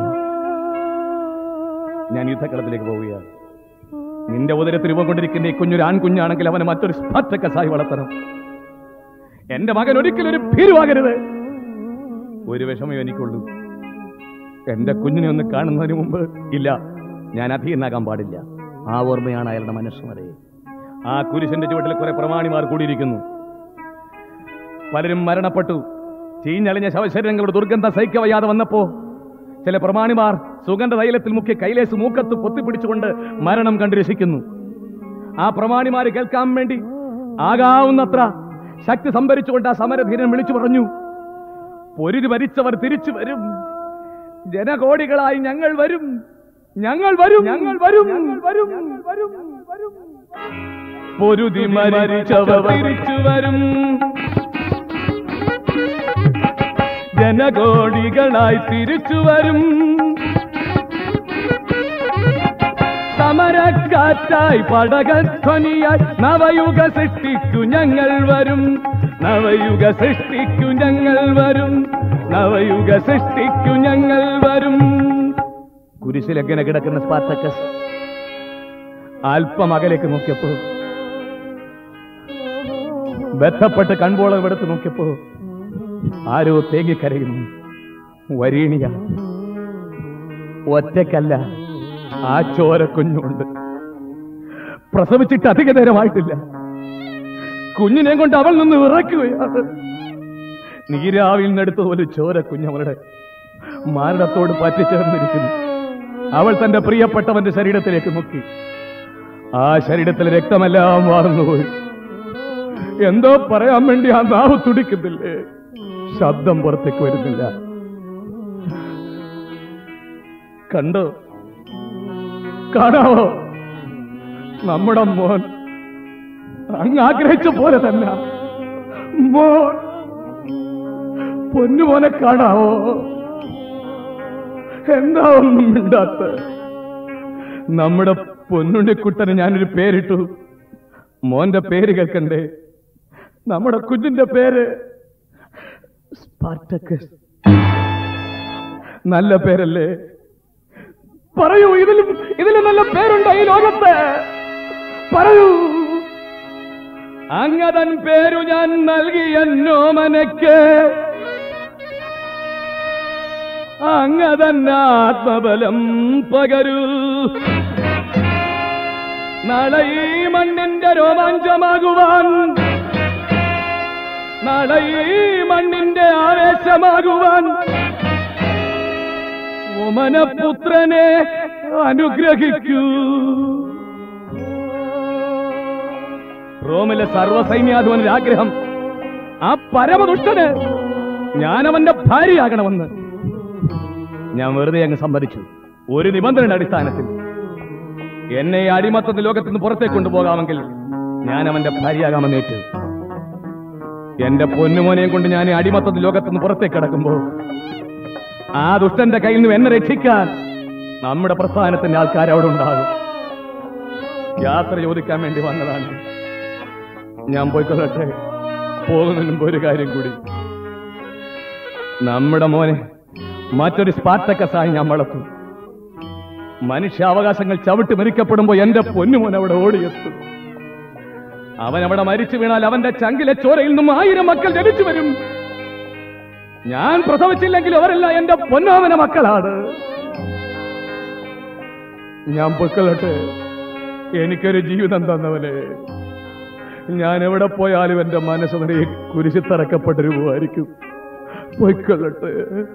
ഞാൻ യുദ്ധക്കളത്തിലേക്ക് പോവുകയാണ്. നിന്റെ ഉദരത്തിൽ രൂപം കൊണ്ടിരിക്കുന്ന ഈ കുഞ്ഞൊരു ആൺകുഞ്ഞാണെങ്കിൽ അവനെ മറ്റൊരു സ്പാർട്ടക്കസായി വളർത്തണം. എന്റെ മകൻ ഒരിക്കലും ഒരു ഭീരുവാകരുത്. ഒരു വിഷമം എനിക്കുള്ളൂ, എന്റെ കുഞ്ഞിനെ ഒന്ന് കാണുന്നതിന് മുമ്പ് ഇല്ല, ഞാൻ അധീനാകാൻ പാടില്ല. ആ ഓർമ്മയാണ് അയാളുടെ മനസ്സുമറേ. ആ കുരിശിന്റെ ചുവട്ടിൽ കുറെ പ്രമാണിമാർ കൂടിയിരിക്കുന്നു. പലരും മരണപ്പെട്ടു. ചീഞ്ഞളിഞ്ഞ ശവശരീരങ്ങളുടെ ദുർഗന്ധം സഹിക്കവയ്യാതെ വന്നപ്പോ ചില പ്രമാണിമാർ സുഗന്ധ തൈലത്തിൽ മുഖ്യ കൈലേസ് മൂക്കത്ത് പൊത്തിപ്പിടിച്ചുകൊണ്ട് മരണം കണ്ടു രസിക്കുന്നു. ആ പ്രമാണിമാര് കേൾക്കാൻ വേണ്ടി ആകാവുന്നത്ര ശക്തി സംഭരിച്ചുകൊണ്ട് ആ സമരധീരൻ വിളിച്ചു പറഞ്ഞു, പൊരുതി മരിച്ചവർ തിരിച്ചു വരും. ജനകോടികളായി ഞങ്ങൾ വരും, ഞങ്ങൾ വരും, ഞങ്ങൾ വരും, ഞങ്ങൾ വരും, ഞങ്ങൾ വരും, ഞങ്ങൾ വരും. പൊരുതി മരിച്ചവർ തിരിച്ചു വരും, ജനകോടികളായി തിരിച്ചു വരും. സമരക്കാറ്റായി പടകധ്വനിയായി നവയുഗ സൃഷ്ടിക്കു ഞങ്ങൾ വരും, നവയുഗ സൃഷ്ടിക്കു ഞങ്ങൾ വരും, നവയുഗ സൃഷ്ടിക്കു ഞങ്ങൾ വരും. കുരിശിലെങ്ങനെ കിടക്കുന്ന സ്പാർട്ടക്കസ് അല്പം അകലേക്ക് നോക്കിയപ്പോ, ബന്ധപ്പെട്ട് കൺപോളം എടുത്ത് നോക്കിയപ്പോ ആരോ തേങ്ങിക്കരയുന്നു. വരീണിയ, ഒറ്റക്കല്ല, ആ ചോര കുഞ്ഞുണ്ട്. പ്രസവിച്ചിട്ട് അധിക നേരമായിട്ടില്ല. കുഞ്ഞിനെ കൊണ്ട് അവൾ നിന്ന് ഇറക്കുകയാണ്. നീരാവിൽ നിന്നെടുത്തതുപോലെ ചോര കുഞ്ഞവളുടെ മാരണത്തോട് പറ്റിച്ചേർന്നിരിക്കുന്നു. അവൾ തന്റെ പ്രിയപ്പെട്ടവന്റെ ശരീരത്തിലേക്ക് നോക്കി. ആ ശരീരത്തിലെ രക്തമെല്ലാം വാർന്നുപോയി. എന്തോ പറയാൻ വേണ്ടി ആ നാവ് തുടിക്കുന്നില്ലേ, ശബ്ദം പുറത്തേക്ക് വരുന്നില്ല. കണ്ടോ, കാണാവോ? നമ്മുടെ മോൻ അങ്ങ് ആഗ്രഹിച്ച പോലെ തന്നെ മോൻ പൊന്നുമോനെ കാണാവോ? എന്താ ഒന്നും മിണ്ടാത്ത? നമ്മുടെ പൊന്നുണ്ണിക്കുട്ടന് ഞാനൊരു പേരിട്ടു. മോന്റെ പേര് കേൾക്കണ്ടേ? നമ്മുടെ കുഞ്ഞിന്റെ പേര് സ്പാർട്ടക്കസ്. നല്ല പേരല്ലേ? പറയൂ, ഇതിലും നല്ല പേരുണ്ടോ ഈ ലോകത്ത്? പറയൂ. അങ്ങതൻ പേരു ഞാൻ നൽകിയെന്നോമനയ്ക്ക്, അങ്ങതൻ ആത്മബലം പകരൂ. നാളെ ഈ മണ്ണിന്റെ രോമാഞ്ചമാകുവാൻ, നാളെ ഈ മണ്ണിന്റെ ആവേശമാകുവാൻ ഓമനപുത്രനെ അനുഗ്രഹിക്കൂ. റോമിലെ സർവ്വസൈന്യാധിപന്റെ ആഗ്രഹം ആ പരമദുഷ്ടന് ഞാനവന്റെ ഭാര്യയാകണമെന്ന്. ഞാൻ വെറുതെ അങ്ങ് സമ്മതിച്ചു, ഒരു നിബന്ധനയുടെ അടിസ്ഥാനത്തിൽ. എന്നെ ഈ അടിമത്തത്തിന്റെ ലോകത്ത് നിന്ന് പുറത്തേക്ക് കൊണ്ടുപോകാമെങ്കിൽ ഞാൻ അവന്റെ ഭാര്യയാകാമെന്ന് ഏറ്റു. എന്റെ പൊന്നുമോനെയും കൊണ്ട് ഞാൻ ഈ അടിമത്തത്തിന്റെ ലോകത്ത് നിന്ന് പുറത്തേക്ക് കിടക്കുമ്പോൾ ആ ദുഷ്ടന്റെ കയ്യിൽ നിന്ന് എന്നെ രക്ഷിക്കാൻ നമ്മുടെ പ്രസ്ഥാനത്തിന്റെ ആൾക്കാർ അവിടെ ഉണ്ടാകും. യാത്ര ചോദിക്കാൻ വേണ്ടി വന്നതാണ്. ഞാൻ പോയിക്കൊള്ളട്ടെ. പോകുന്നതിന് മുമ്പ് ഒരു കാര്യം കൂടി. നമ്മുടെ മോനെ മറ്റൊരു സ്പാർട്ടക്കസായി ഞാൻ വളർത്തും. മനുഷ്യാവകാശങ്ങൾ ചവിട്ടി മരിക്കപ്പെടുമ്പോ എന്റെ പൊന്നുമോൻ അവിടെ ഓടിയെത്തും. അവൻ അവിടെ മരിച്ചു വീണാൽ അവന്റെ ചങ്കിലെ ചോരയിൽ നിന്നും 1000 മക്കൾ ജനിച്ചു വരും. ഞാൻ പ്രസവിച്ചില്ലെങ്കിൽ അവരെല്ലാം എന്റെ പൊന്നോമന മക്കളാണ്. ഞാൻ പൊയ്ക്കൊള്ളട്ടെ. എനിക്കൊരു ജീവിതം തന്നവനെ. ഞാൻ എവിടെ പോയാലും എന്റെ മനസ്സവനെ കുരിശിൽ തറക്കപ്പെട്ട രൂപമായിരിക്കും. പൊയ്ക്കൊള്ളട്ടെ,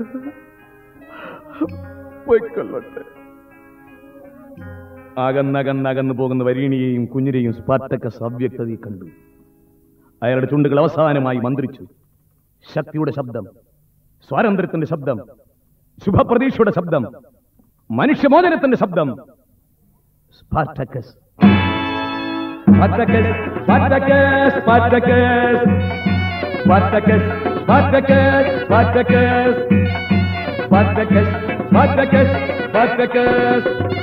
പൊയ്ക്കൊള്ളട്ടെ. അകന്നകന്നകന്നു പോകുന്ന വരീണിയെയും കുഞ്ഞിനെയും സ്പാർട്ടക്കസ് അവ്യക്തതയിൽ കണ്ടു. അയാളുടെ ചുണ്ടുകൾ അവസാനമായി മന്ത്രിച്ചു. ശക്തിയുടെ ശബ്ദം, സ്വാതന്ത്ര്യത്തിന്റെ ശബ്ദം, ശുഭപ്രതീക്ഷയുടെ ശബ്ദം, മനുഷ്യമോചനത്തിന്റെ ശബ്ദം. Spartacus, Spartacus, Spartacus, Spartacus, Spartacus, Spartacus, Spartacus, Spartacus, Spartacus, Spartacus.